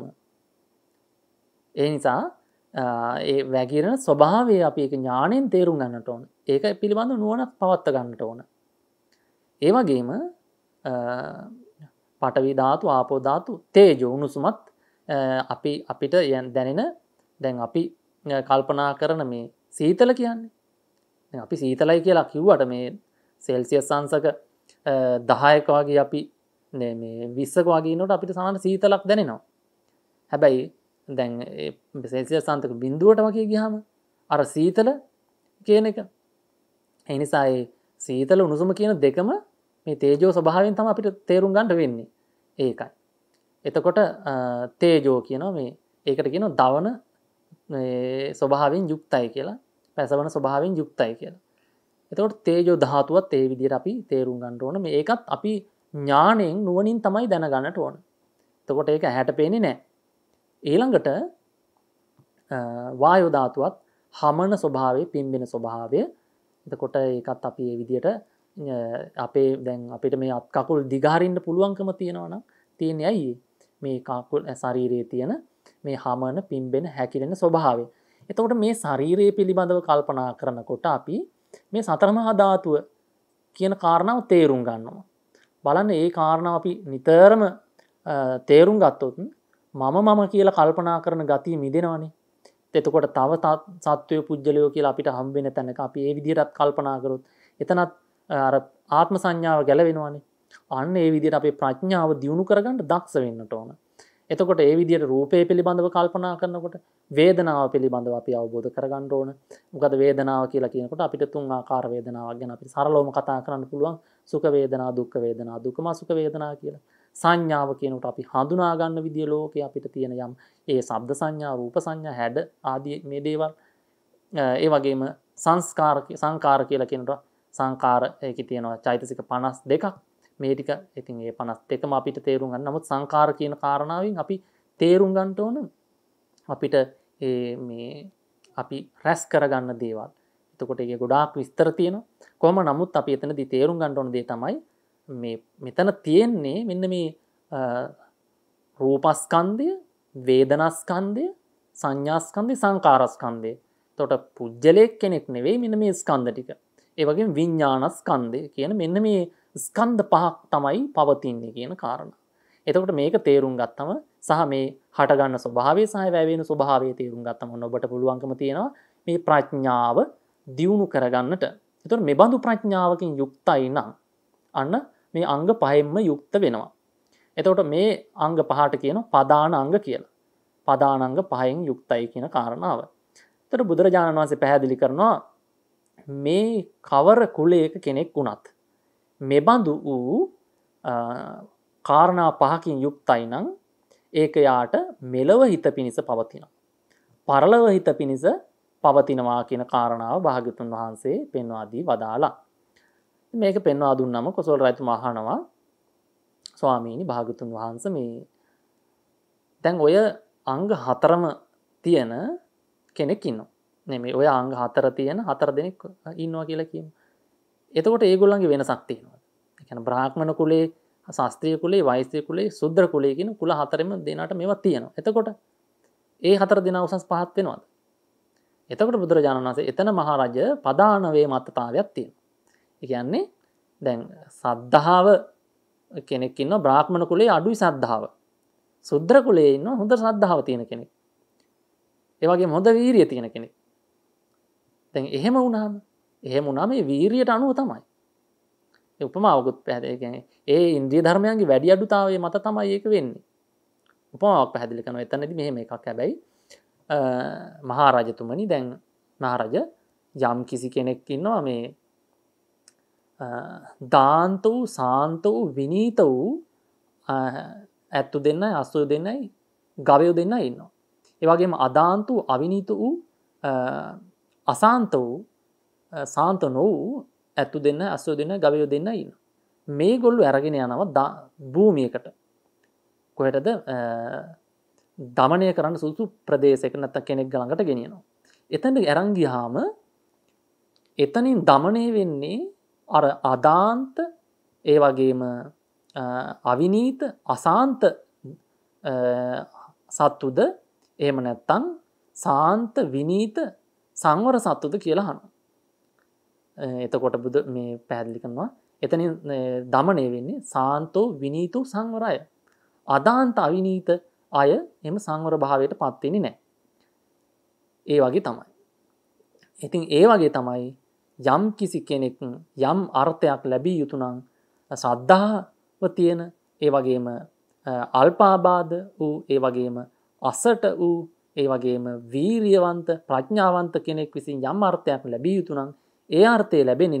ඒ නිසා ඒ වැగిරෙන ස්වභාවය අපි ඒක ඥාණයෙන් තේරුම් ගන්නට ඕන. ඒක පිළිබඳව නුවණක් පවත්වා ගන්නට ඕන. ඒ වගේම පඨවි ධාතු, ආපෝ ධාතු, තේජෝ උණුසුමත් අපිට දැනෙන දැන් අපි කල්පනා කරන මේ සීතල කියන්නේ. දැන් අපි සීතලයි කියලා කිව්වට මේ සෙල්සියස් අංශක 10ක වගේ අපි මේ 20ක වගේ ඉන්නකොට අපිට සාමාන්‍ය සීතලක් දැනෙනවා. හැබැයි දැන් සෙල්සියස් අංශක 0ට වගේ ගියාම අර සීතල කියන එක. ඒ නිසා ඒ සීතල උණුසුම කියන දෙකම මේ තේජෝ ස්වභාවයෙන් තමයි අපිට තේරුම් ගන්න වෙන්නේ. ඒකයි. එතකොට තේජෝ කියනවා මේ ඒකට කියනවා දවන ස්වභාවයෙන් යුක්තයි කියලා. පැසවන ස්වභාවයෙන් යුක්තයි කියලා. එතකොට තේජෝ ධාතුවත් ඒ විදිහට අපි තේරුම් ගන්න ඕන. මේකත් අපි ඥාණයෙන් නුවණින් තමයි දැනගන්නට ඕන. එතකොට ඒක ඇහැට පේන්නේ නැහැ. ඊළඟට වායු ධාතුවත් හමන ස්වභාවය, පිම්බෙන ස්වභාවය. එතකොට ඒකත් අපි මේ විදිහට අපේ දැන් අපිට මේ අත් කකුල් දිගහරින්න පුළුවන්කම තියෙනවා නම් තියෙන්නේ ඇයි මේ කකුල් ශරීරයේ තියෙන මේ හමන, පිම්බෙන, හැකිලෙන ස්වභාවය. එතකොට මේ ශරීරය පිළිබඳව කල්පනා කරනකොට අපි මේ සතර මහා ධාතුව කියන කාරණාව තේරුම් ගන්නවා. බලන්න මේ කාරණාව අපි නිතරම තේරුම් ගත්තොත් මම කියලා කල්පනා කරන ගතිය මිදෙනවනේ. එතකොට තව සත්වය පුජ්‍යලයෝ කියලා අපිට හම්බ වෙන තැනක අපි ඒ විදිහටත් කල්පනා කරොත් එතනත් අර ආත්ම සංඥාව ගැලවෙනවනේ. අන්න ඒ විදිහට අපේ ප්‍රඥාව දියුණු කරගන්න දක්ෂ වෙන්නට ඕන. එතකොට ඒ විදිහට රූපය පිළිබඳව කල්පනා කරනකොට වේදනාව පිළිබඳව අපි අවබෝධ කරගන්න ඕන. මොකද වේදනාව කියලා කියනකොට අපිට තුන් ආකාර වේදනාවක් ගැන අපිට සරලවම කතා කරන්න පුළුවන්. සුඛ වේදනා, දුක්ඛ වේදනා, දුක්ඛම සුඛ වේදනා කියලා. සංඥාව කියනකොට අපි හඳුනා ගන්න විදිය ලෝකේ අපිට තියෙන යම් ඒ ශබ්ද සංඥා, රූප සංඥා, හැඩ ආදී මේ දේවල්. ඒ වගේම සංකාර කියලා කියනකොට සංකාර ඒකේ තියෙනවා චෛතසික 52ක්. මේ ටික ඉතින් ඒ 52ම අපිට තේරුම් ගන්න. නමුත් සංකාර කියන කාරණාවෙන් අපි තේරුම් ගන්න ඕන අපිට මේ අපි රැස් කරගන්න දේවල්. එතකොට ඒකේ ගොඩාක් විස්තර තියෙනවා. කොහොම නමුත් අපි එතනදී තේරුම් ගන්න ඕන දේ තමයි මේ මෙතන තියෙන්නේ මෙන්න මේ රූපස්කන්ධය, වේදනාස්කන්ධය, සංඥාස්කන්ධය, සංකාරස්කන්ධය. එතකොට පුජ්‍යලයක් කෙනෙක් නෙවෙයි මෙන්න මේ ස්කන්ධ ටික. ඒ වගේම විඥානස්කන්ධය කියන මෙන්න මේ ස්කන්ධ පහක් තමයි පවතින්නේ කියන කාරණා. එතකොට මේක තේරුම් ගත්තම සහ මේ හට ගන්න ස්වභාවය සහ වැය වෙන ස්වභාවය තේරුම් ගත්තම ඔබට පුළුවන්කම තියෙනවා මේ ප්‍රඥාව දියුණු කරගන්නට. එතකොට මේ බඳු ප්‍රඥාවකින් යුක්තයි නම් අන්න මේ අංග පහෙන්ම යුක්ත වෙනවා. එතකොට මේ අංග පහට කියනවා පදාන අංග කියලා. පදානංග පහෙන් යුක්තයි කියන කාරණාව. එතකොට බුදුරජාණන් වහන්සේ පැහැදිලි කරනවා මේ කවර කුලයක කෙනෙක් වුණත් මෙබඳු වූ කාරණා පහකින් යුක්තයි නම් ඒක යාට මෙලව හිත පිණිස පවතිනවා. පරලොව හිත පිණිස පවතිනවා කියන කාරණාව භාග්‍යවතුන් වහන්සේ පෙන්වා දී වදාලා. මේක පෙන්වා දුන්නම කොසල් රජතුමා අහනවා ස්වාමීනි භාග්‍යවතුන් වහන්සේ මේ දැන් ඔය අංග හතරම තියෙන කෙනෙක් ඉන්නවා. නෙමෙයි ඔය අංග හතර තියෙන 4 දෙනෙක් ඉන්නවා කියලා කියමු. එතකොට ඒගොල්ලන්ගේ වෙනසක් තියෙනවා. ඒ කියන්නේ බ්‍රාහ්මණ කුලේ, ශාස්ත්‍රීය කුලේ, වෛශ්‍ය කුලේ, ශුද්‍ර කුලේ කියන කුල හතරෙම දෙනාට මේවා තියෙනවා. එතකොට ඒ 4 දෙනා උසස් පහත් වෙනවද? එතකොට බුදුරජාණන් වහන්සේ එතන මහරජ පදාන වේ මතතාවයක් තියෙනවා. ඒ කියන්නේ දැන් සද්ධාව කෙනෙක් ඉන්නවා බ්‍රාහ්මණ කුලේ අඩුයි සද්ධාව. ශුද්‍ර කුලේ ඉන්නවා හොඳ සද්ධාව තියෙන කෙනෙක්. ඒ වගේම හොඳ වීරිය තියෙන කෙනෙක්. දැන් එහෙම වුණාම මේ වීරියට අනුව තමයි. ඒ උපමාවකුත් පැහැදිලි කියන්නේ ඒ ඉන්ද්‍රිය ධර්මයන්ගේ වැඩි අඩුතාවයේ මත තමයි ඒක වෙන්නේ. උපමාවක් පැහැදිලි කරනවා. එතනදී මෙහෙම එකක් හැබැයි මහරජතුමනි දැන් මහරජ යම් කිසි කෙනෙක් ඉන්නවා මේ දාන්ත වූ, සාන්ත වූ, විනීත වූ ඇත්තු දෙන්නයි, අසු දෙන්නයි, ගවයෝ දෙන්නයි ඉන්නවා. ඒ වගේම අදාන්ත වූ, අවිනීත වූ, අසාන්ත වූ, සාන්ත නොවූ ඇත්තු දෙන්න, අසු දෙන්න, ගවයෝ දෙන්න ඉන්නවා. මේගොල්ලෝ අරගෙන යනවා භූමියකට. කොහෙටද? දමනය කරන්න සුසු ප්‍රදේශයක නැත්නම් කෙනෙක් ළඟට ගෙනියනවා. එතන අරන් ගියාම එතනින් දමනය වෙන්නේ අර අදාන්ත ඒ වගේම අවිනීත අසාන්ත සත්තුද එහෙම නැත්තම් සාන්ත විනීත සංවර සත්තුද කියලා අහනවා. එතකොට බුදු මේ පැහැදිලි කරනවා එතනින් දමණය වෙන්නේ සාන්තෝ විනීතෝ සංවරය. අදාන්ත අවිනීත අය එහෙම සංවර භාවයට පත් වෙන්නේ නැහැ. ඒ වගේ තමයි. ඉතින් ඒ වගේ තමයි යම් කිසි කෙනෙක් යම් අර්ථයක් ලැබිය යුතු නම් ශ්‍රද්ධාව තියෙන ඒ වගේම අල්පාබාධ වූ ඒ වගේම අසට වූ ඒ වගේම වීරියවන්ත ප්‍රඥාවන්ත කෙනෙක් විසින් යම් අර්ථයක් ලැබිය යුතු නම් ඒ අර්ථය ලැබෙන්නේ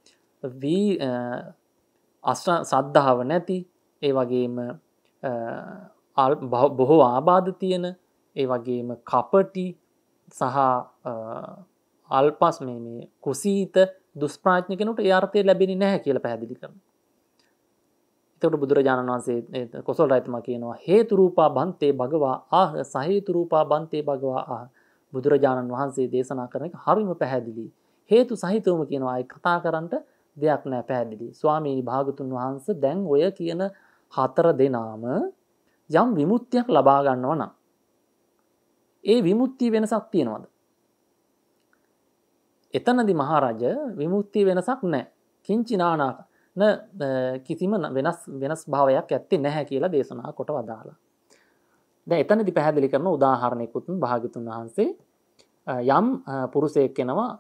නැහැ ශ්‍රද්ධාව නැති ඒ වගේම බොහෝ ආබාධ තියෙන ඒ වගේම කපටි සහ අල්පස් මේ කුසීත දුෂ්ප්‍රඥ කෙනෙකුට ඒ අර්ථය ලැබෙන්නේ නැහැ කියලා පැහැදිලි කරනවා. එතකොට බුදුරජාණන් වහන්සේ කොසල් රජතුමා කියනවා හේතු රූපා බන්තේ භගවා ආහ සහේතු රූපා බන්තේ භගවා ආහ. බුදුරජාණන් වහන්සේ දේශනා කරන එක හරිම පැහැදිලි. හේතු සහිතවම කියනවා අය කතා කරන්නට දෙයක් නැහැ පැහැදිලි. ස්වාමීනි භාගතුන් වහන්සේ දැන් ඔය කියන 4 දෙනාම යම් විමුක්තියක් ලබා ගන්නවා නම් ඒ විමුක්තිය වෙනසක් තියනවද? එතනදී මහරජ විමුක්තිය වෙනසක් නැහැ. කිංචිනානා කිසිම වෙනස් භාවයක් ඇත්තේ නැහැ කියලා දේශනා කොට වදාලා. දැන් එතනදී පැහැදිලි කරන උදාහරණයකුත් භාගතුන් වහන්සේ යම් පුරුෂයෙක් කෙනවා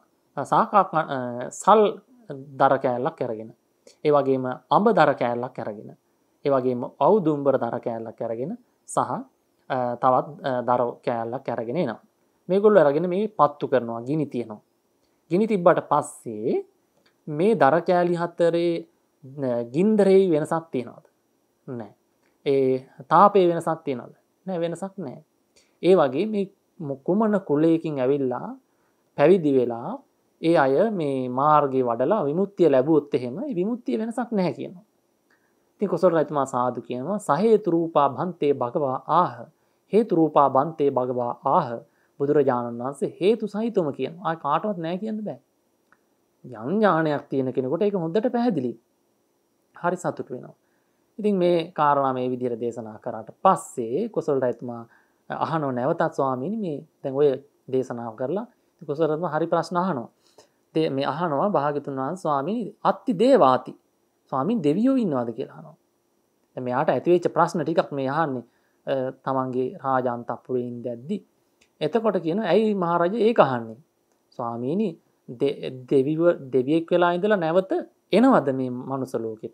සල් දර කෑල්ලක් අරගෙන ඒ වගේම අඹ දර කෑල්ලක් අරගෙන ඒ වගේම අවුදුම්බර දර කෑල්ලක් අරගෙන සහ තවත් දර කෑල්ලක් අරගෙන එනවා. මේගොල්ලෝ අරගෙන මේ පත්තු කරනවා ගිනි තියනවා. ගිනි තිබ්බට පස්සේ මේ දර කෑලි හතරේ ගින්දරේ වෙනසක් තියනවද? නැහැ. ඒ තාපේ වෙනසක් තියනවද? නැහැ වෙනසක් නැහැ. ඒ වගේ මේ කුමන කුලයකින් ඇවිල්ලා පැවිදි වෙලා ඒ අය මේ මාර්ගේ වඩලා විමුක්තිය ලැබුවොත් එහෙම විමුක්තිය වෙනසක් නැහැ කියනවා. ඉතින් කොසල් රජතුමා සාදු කියනවා සහේතු රූපා බන්තේ භගවා ආහ හේතු රූපා බන්තේ භගවා ආහ. බුදුරජාණන් වහන්සේ හේතු සහිතවම කියනවා. ආ කාටවත් නැහැ කියන්න බෑ. යම් ඥානයක් තියෙන කෙනෙකුට ඒක හොඳට පැහැදිලි. හරි සතුටු වෙනවා. ඉතින් මේ කාරණා මේ විදිහට දේශනා කරාට පස්සේ කොසල් රජතුමා අහනෝ නැවතත් ස්වාමීනි මේ දැන් ඔය දේශනාව කරලා කොසල් රජතුමා හරි ප්‍රශ්න අහනවා. මේ අහනවා භාග්‍යතුන් වහන්සේ ස්වාමීනි අත්ති දේවාති ස්වාමීන් දෙවියෝ ඉන්නවද කියලා අහනවා. දැන් මෙයාට ඇතිවෙච්ච ප්‍රශ්න ටිකක් මේ අහන්නේ තමන්ගේ රාජාන්තපුරේ ඉඳද්දි. එතකොට කියනවා ඇයි මහරජා ඒක අහන්නේ? ස්වාමීනි දෙවියෙක් වෙලා ඉඳලා නැවත එනවද මේ මනුස්ස ලෝකෙට?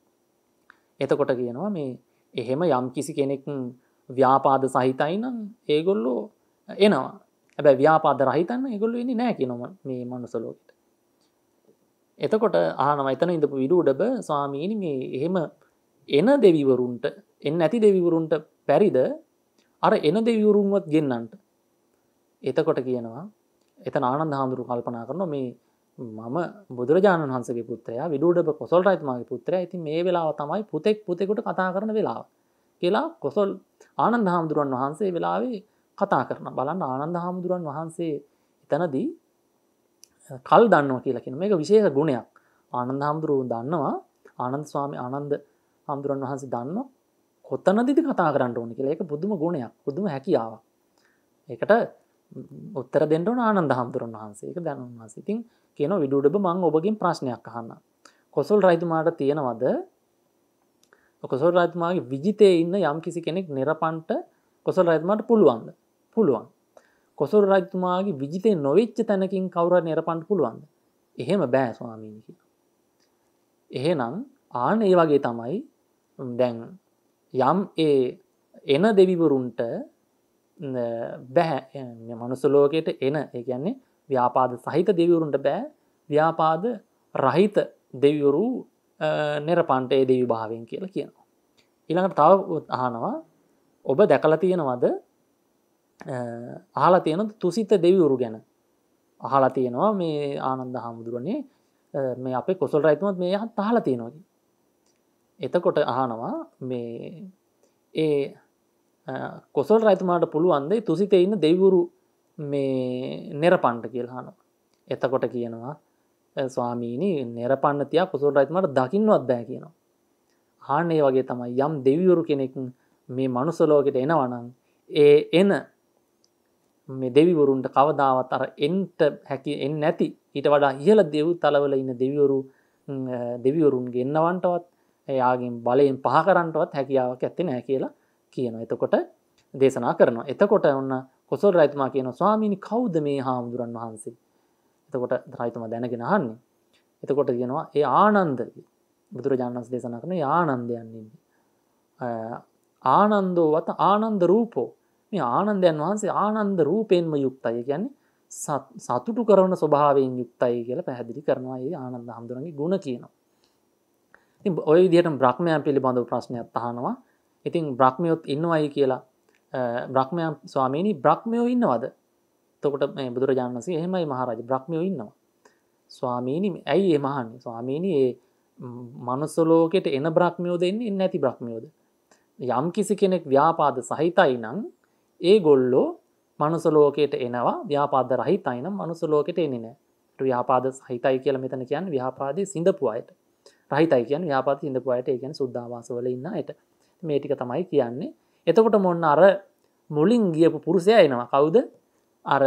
එතකොට කියනවා මේ එහෙම යම් කිසි කෙනෙක් ව්‍යාපාද සහිතයි නම් ඒගොල්ලෝ එනවා. හැබැයි ව්‍යාපාද රහිතයි නම් ඒගොල්ලෝ එන්නේ නැහැ කියනවා මේ මනුස්ස ලෝකෙට. එතකොට අහනවා එතන ඉඳපු විදුඩබ ස්වාමීනි මේ එහෙම එන දෙවිවරුන්ට එන්නේ නැති දෙවිවරුන්ට බැරිද අර එන දෙවිවරුන්වත් ගෙන්නන්නට? එතකොට කියනවා එතන ආනන්ද හාමුදුරුවෝ කල්පනා කරනවා මේ මම බුදුරජාණන් වහන්සේගේ පුත්‍රයා විදුඩබ කොසල් රජතුමාගේ පුත්‍රයා. ඉතින් මේ වෙලාව තමයි පුතෙකුට කතා කරන වෙලාව කියලා කොසල් ආනන්ද හාමුදුරුවන් වහන්සේ වෙලාවේ කතා කරනවා. බලන්න ආනන්ද හාමුදුරුවන් වහන්සේ එතනදී කල් දන්නවා කියලා කියන මේක විශේෂ ගුණයක්. ආනන්ද හාමුදුරුවෝ දන්නවා ආනන්ද හාමුදුරුවන් වහන්සේ දන්නවා කොතනදීද කතා කරන්න ඕනේ කියලා. ඒක පුදුම ගුණයක්, පුදුම හැකියාවක්. ඒකට උත්තර දෙන්න ඕන ආනන්ද හාමුදුරුවන් වහන්සේ. ඒක දැනුම් වහන්සේ. ඉතින් කියනවා විදුඩබ මම ඔබගෙන් ප්‍රශ්නයක් අහන්නම්. කොසල් රජතුමාට තියෙනවද කොසල් රජතුමාගේ විජිතේ ඉන්න යම් කිසි කෙනෙක් නිරපන්ට කොසල් රජතුමාට පුළුවන්ද? පුළුවන්. කොසල් රජතුමාගේ විජිතේ නොවෙච්ච තැනකින් කවුරු හරි නිරපන්ට පුළුවන්ද? එහෙම බෑ ස්වාමීනි කියනවා. එහෙනම් ආන ඒ වගේ තමයි දැන් යම් එන දෙවිවරුන්ට බෑ මනුස්ස ලෝකයට එන ඒ කියන්නේ ව්‍යාපාද සහිත දෙවිවරුන්ට බෑ ව්‍යාපාද රහිත දෙවිවරු නිරපන්ට ඒ දෙවි භාවයෙන් කියලා කියනවා. ඊළඟට තව අහනවා ඔබ දැකලා තියෙනවද අහලා තියෙනවද තුසිත දෙවිවරු ගැන? අහලා තියෙනවා මේ ආනන්ද හාමුදුරනේ මේ අපේ කොසල් රජතුමත් මේ යහත් අහලා තියෙනවා. එතකොට අහනවා මේ ඒ කොසල් රජතුමාට පුළුවන්ද තුසිතේ ඉන්න දෙවිවරු මේ නිරපන්ට කියලා අහනවා. එතකොට කියනවා ස්වාමීනි නිරපන්නතිය කොසල් රජතුමාට දකින්නවත් බෑ කියනවා. ආන්නේ වගේ තමයි යම් දෙවිවරු කෙනෙක් මේ මනුස්ස ලෝකෙට එනවා නම් ඒ එන මේ දෙවිවරුන්ට කවදාවත් අර එන්ට හැකි එන්නේ නැති ඊට වඩා ඉහළ දෙව් තලවල ඉන්න දෙවිවරුන්ගේ එන්නවන්ටවත් එයාගෙන් බලයෙන් පහ කරන්නටවත් හැකියාවක් ඇත්තේ නැහැ කියලා කියනවා. එතකොට දේශනා කරනවා. එතකොට ඔන්න කොසල් රජතුමා කියනවා ස්වාමීනි කවුද මේ හාමුදුරන් වහන්සේ? එතකොට රජතුමා දැනගෙන අහන්නේ. එතකොට කියනවා ඒ ආනන්ද බුදුරජාණන් වහන්සේ දේශනා කරන ඒ ආනන්දයන් ඉන්නේ. ආනන්දෝ වත ආනන්ද රූපෝ. මේ ආනන්දයන් වහන්සේ ආනන්ද රූපයෙන්ම යුක්තයි. කියන්නේ සතුටු කරන ස්වභාවයෙන් යුක්තයි කියලා පැහැදිලි කරනවා. ඒ ආනන්ද හාමුදුරන්ගේ ගුණ කියනවා. ඉතින් ওই විදිහට බ්‍රහ්මයන් පිළිබඳව ප්‍රශ්නයක් අහනවා. ඉතින් බ්‍රහ්මයොත් ඉන්නවයි කියලා බ්‍රහ්මයන් ස්වාමීනි බ්‍රහ්මයෝ ඉන්නවද? එතකොට මේ බුදුරජාණන් වහන්සේ එහෙමයි මහරජා බ්‍රහ්මයෝ ඉන්නවා. ස්වාමීනි ඇයි එහෙම අහන්නේ? ස්වාමීනි ඒ මනුස්ස ලෝකෙට එන බ්‍රහ්මයෝද එන්නේ නැති බ්‍රහ්මයෝද? යම් කිසි කෙනෙක් ව්‍යාපාද සහිතයි නම් ඒගොල්ලෝ මනුස්ස ලෝකයට එනවා. ව්‍යාපාද රහිතයි නම් මනුස්ස ලෝකෙට එන්නේ නැහැ. ව්‍යාපාද සහිතයි කියලා මෙතන කියන්නේ ව්‍යාපාදේ සිඳපු අයට. රහිතයි කියන්නේ ව්‍යාපාද සිඳපු අයට. ඒ කියන්නේ සුද්ධාවාස වල ඉන්න අයට. මේ ටික තමයි කියන්නේ. එතකොට මොන්න අර මුලින් ගියපු පුරුෂයා එනවා. කවුද? අර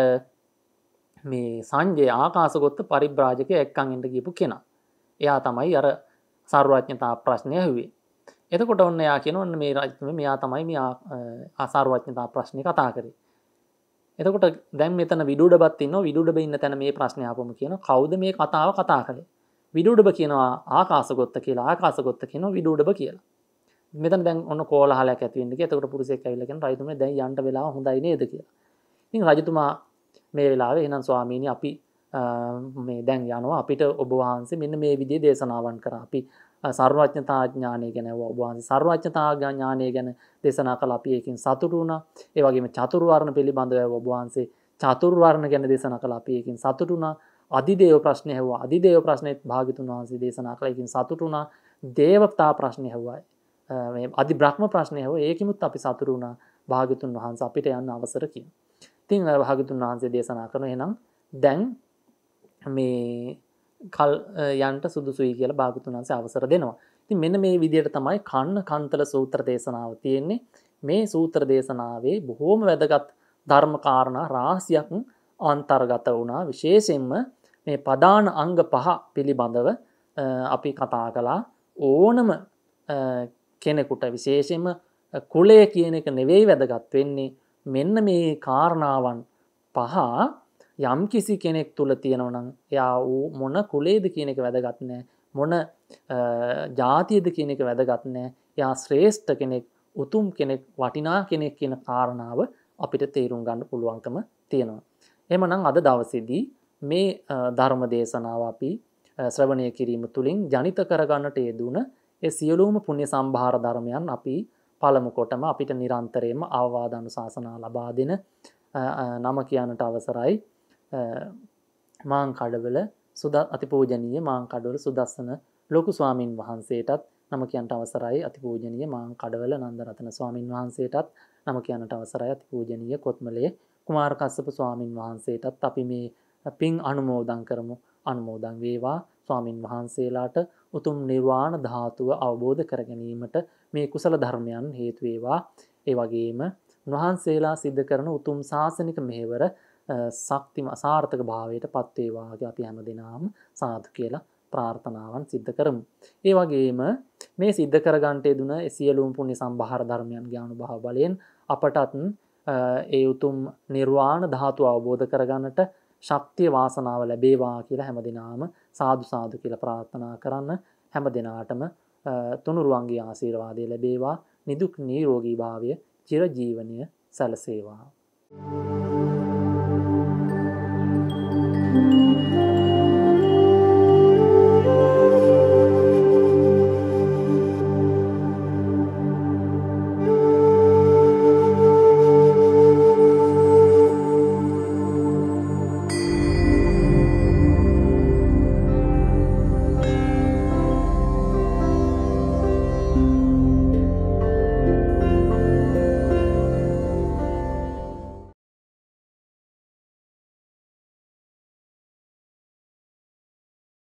මේ සංජය ආකාශගොත්ත පරිබ්‍රාජකය එක්කන් එන්න ගියපු කෙනා. එයා තමයි අර සර්වඥතා ප්‍රශ්නය ඇහුවේ. එතකොට ඔන්න එයා කියන ඔන්න මේ රජතුමා මෙයා තමයි මේ ආසාරවඥතා ප්‍රශ්නේ කතා කරේ. එතකොට දැන් මෙතන විදුඩබත් ඉන්නවා. විදුඩබ ඉන්න තැන මේ ප්‍රශ්නේ ආපම කියනවා කවුද මේ කතාව කතා කළේ? විදුඩබ කියනවා ආකාශගොත්ත කියලා. ආකාශගොත්ත කියනවා විදුඩබ කියලා. මෙතන දැන් ඔන්න කෝලහලයක් ඇති වෙන්න ගියා. එතකොට පුරුෂයෙක් ඇවිල්ලා කියනවා රජතුමා දැන් යන්න වෙලාව හොඳයි නේද කියලා. ඉතින් රජතුමා මේ වෙලාවේ එහෙනම් ස්වාමීනි අපි මේ දැන් යනවා අපිට ඔබ වහන්සේ මෙන්න මේ විදිහේ දේශනාවන් කරා. අපි සර්වඥතා ඥානය ගැන ඔබ වහන්සේ සර්වඥතා ඥානය ගැන දේශනා කළා. අපි ඒකෙන් සතුටු වුණා. ඒ වගේම චතුර්වර්ණ පිළිබඳව ඔබ වහන්සේ චතුර්වර්ණ ගැන දේශනා කළා. අපි ඒකෙන් සතුටු වුණා. අධිදේව ප්‍රශ්නේ ඇහුවා. අධිදේව ප්‍රශ්නේත් භාග්‍යතුන් වහන්සේ දේශනා කළා. ඒකෙන් සතුටු වුණා. දේවතා ප්‍රශ්නේ ඇහුවා. මේ අධි බ්‍රහ්ම ප්‍රශ්නේ ඇහුවා. ඒකෙමුත් අපි සතුටු වුණා. භාග්‍යතුන් වහන්සේ අපිට යන්න අවසර කියනවා. ඉතින් භාග්‍යතුන් වහන්සේ දේශනා කරන එහෙනම් දැන් මේ කල් යන්ට සුදුසුයි කියලා භාග්‍යතුන් වහන්සේ අවසර දෙනවා. ඉතින් මෙන්න මේ විදිහට තමයි කන්න කන්තල සූත්‍ර දේශනාව තියෙන්නේ. මේ සූත්‍ර දේශනාවේ බොහෝම වැදගත් ධර්ම කාරණා රාශියක් අන්තර්ගත වුණා. විශේෂයෙන්ම මේ පදාන අංග 5 පිළිබඳව අපි කතා කළා. ඕනම කෙනෙකුට විශේෂයෙන්ම කුලය කියන එක නෙවෙයි වැදගත් වෙන්නේ. මෙන්න මේ කාරණාවන් 5 යම් කිසි කෙනෙක් තුල තියෙනවා නම් එයා මොන කුලයේද කියන එක වැදගත් නෑ. මොන ජාතියද කියන එක වැදගත් නෑ. එයා ශ්‍රේෂ්ඨ කෙනෙක්, උතුම් කෙනෙක්, වටිනා කෙනෙක් කියන කාරණාව අපිට තේරුම් ගන්න පුළුවන්කම තියෙනවා. එහෙමනම් අද දවසේදී මේ ධර්ම දේශනාව අපි ශ්‍රවණය කිරීම තුළින් ජනිත කරගන්නට යෙදුන ඒ සියලුම පුණ්‍ය සම්භාර ධර්මයන් අපි පළමු කොටම අපිට නිරන්තරයෙන්ම අවවාද අනුශාසනා ලබා දෙන නම කියන්නට අවසරයි මාංකඩවල අතිපූජනීය මාංකඩවල සුදස්සන ලොකු ස්වාමින් වහන්සේටත් නම කියන්නට අවසරයි අතිපූජනීය මාංකඩවල නන්දරතන ස්වාමින් වහන්සේටත් නම කියන්නට අවසරයි අතිපූජනීය කොත්මලේ කුමාර කස්සප ස්වාමින් වහන්සේටත් අපි මේ පින් අනුමෝදන් කරමු. අනුමෝදන් වේවා ස්වාමින් වහන්සේලාට උතුම් නිර්වාණ ධාතුව අවබෝධ කර ගැනීමට මේ කුසල ධර්මයන් හේතු වේවා. ඒ වගේම උන්වහන්සේලා සිද්ධ කරන උතුම් ශාසනික මෙහෙවර ශක්තිම සාර්ථක භාවයට පත් වේවා කියලා අපි හැමදෙනාම සාදු කියලා ප්‍රාර්ථනාවන් සිද්ධ කරමු. ඒ වගේම මේ සිද්ධ කරගන්නට යෙදුන සියලුම පුණ්‍ය සම්භාර ධර්මයන්ගේ අනුභව බලයෙන් අපටත් ඒ උතුම් නිර්වාණ ධාතුව අවබෝධ කරගන්නට ශක්තිය වාසනාව ලැබේවා කියලා හැමදෙනාම සාදු සාදු කියලා ප්‍රාර්ථනා කරන්න. හැමදෙනාටම තුනුරුවන්ගේ ආශිර්වාදය ලැබේවා. නිදුක් නිරෝගී භාවය චිරජීවනය සැලසේවා.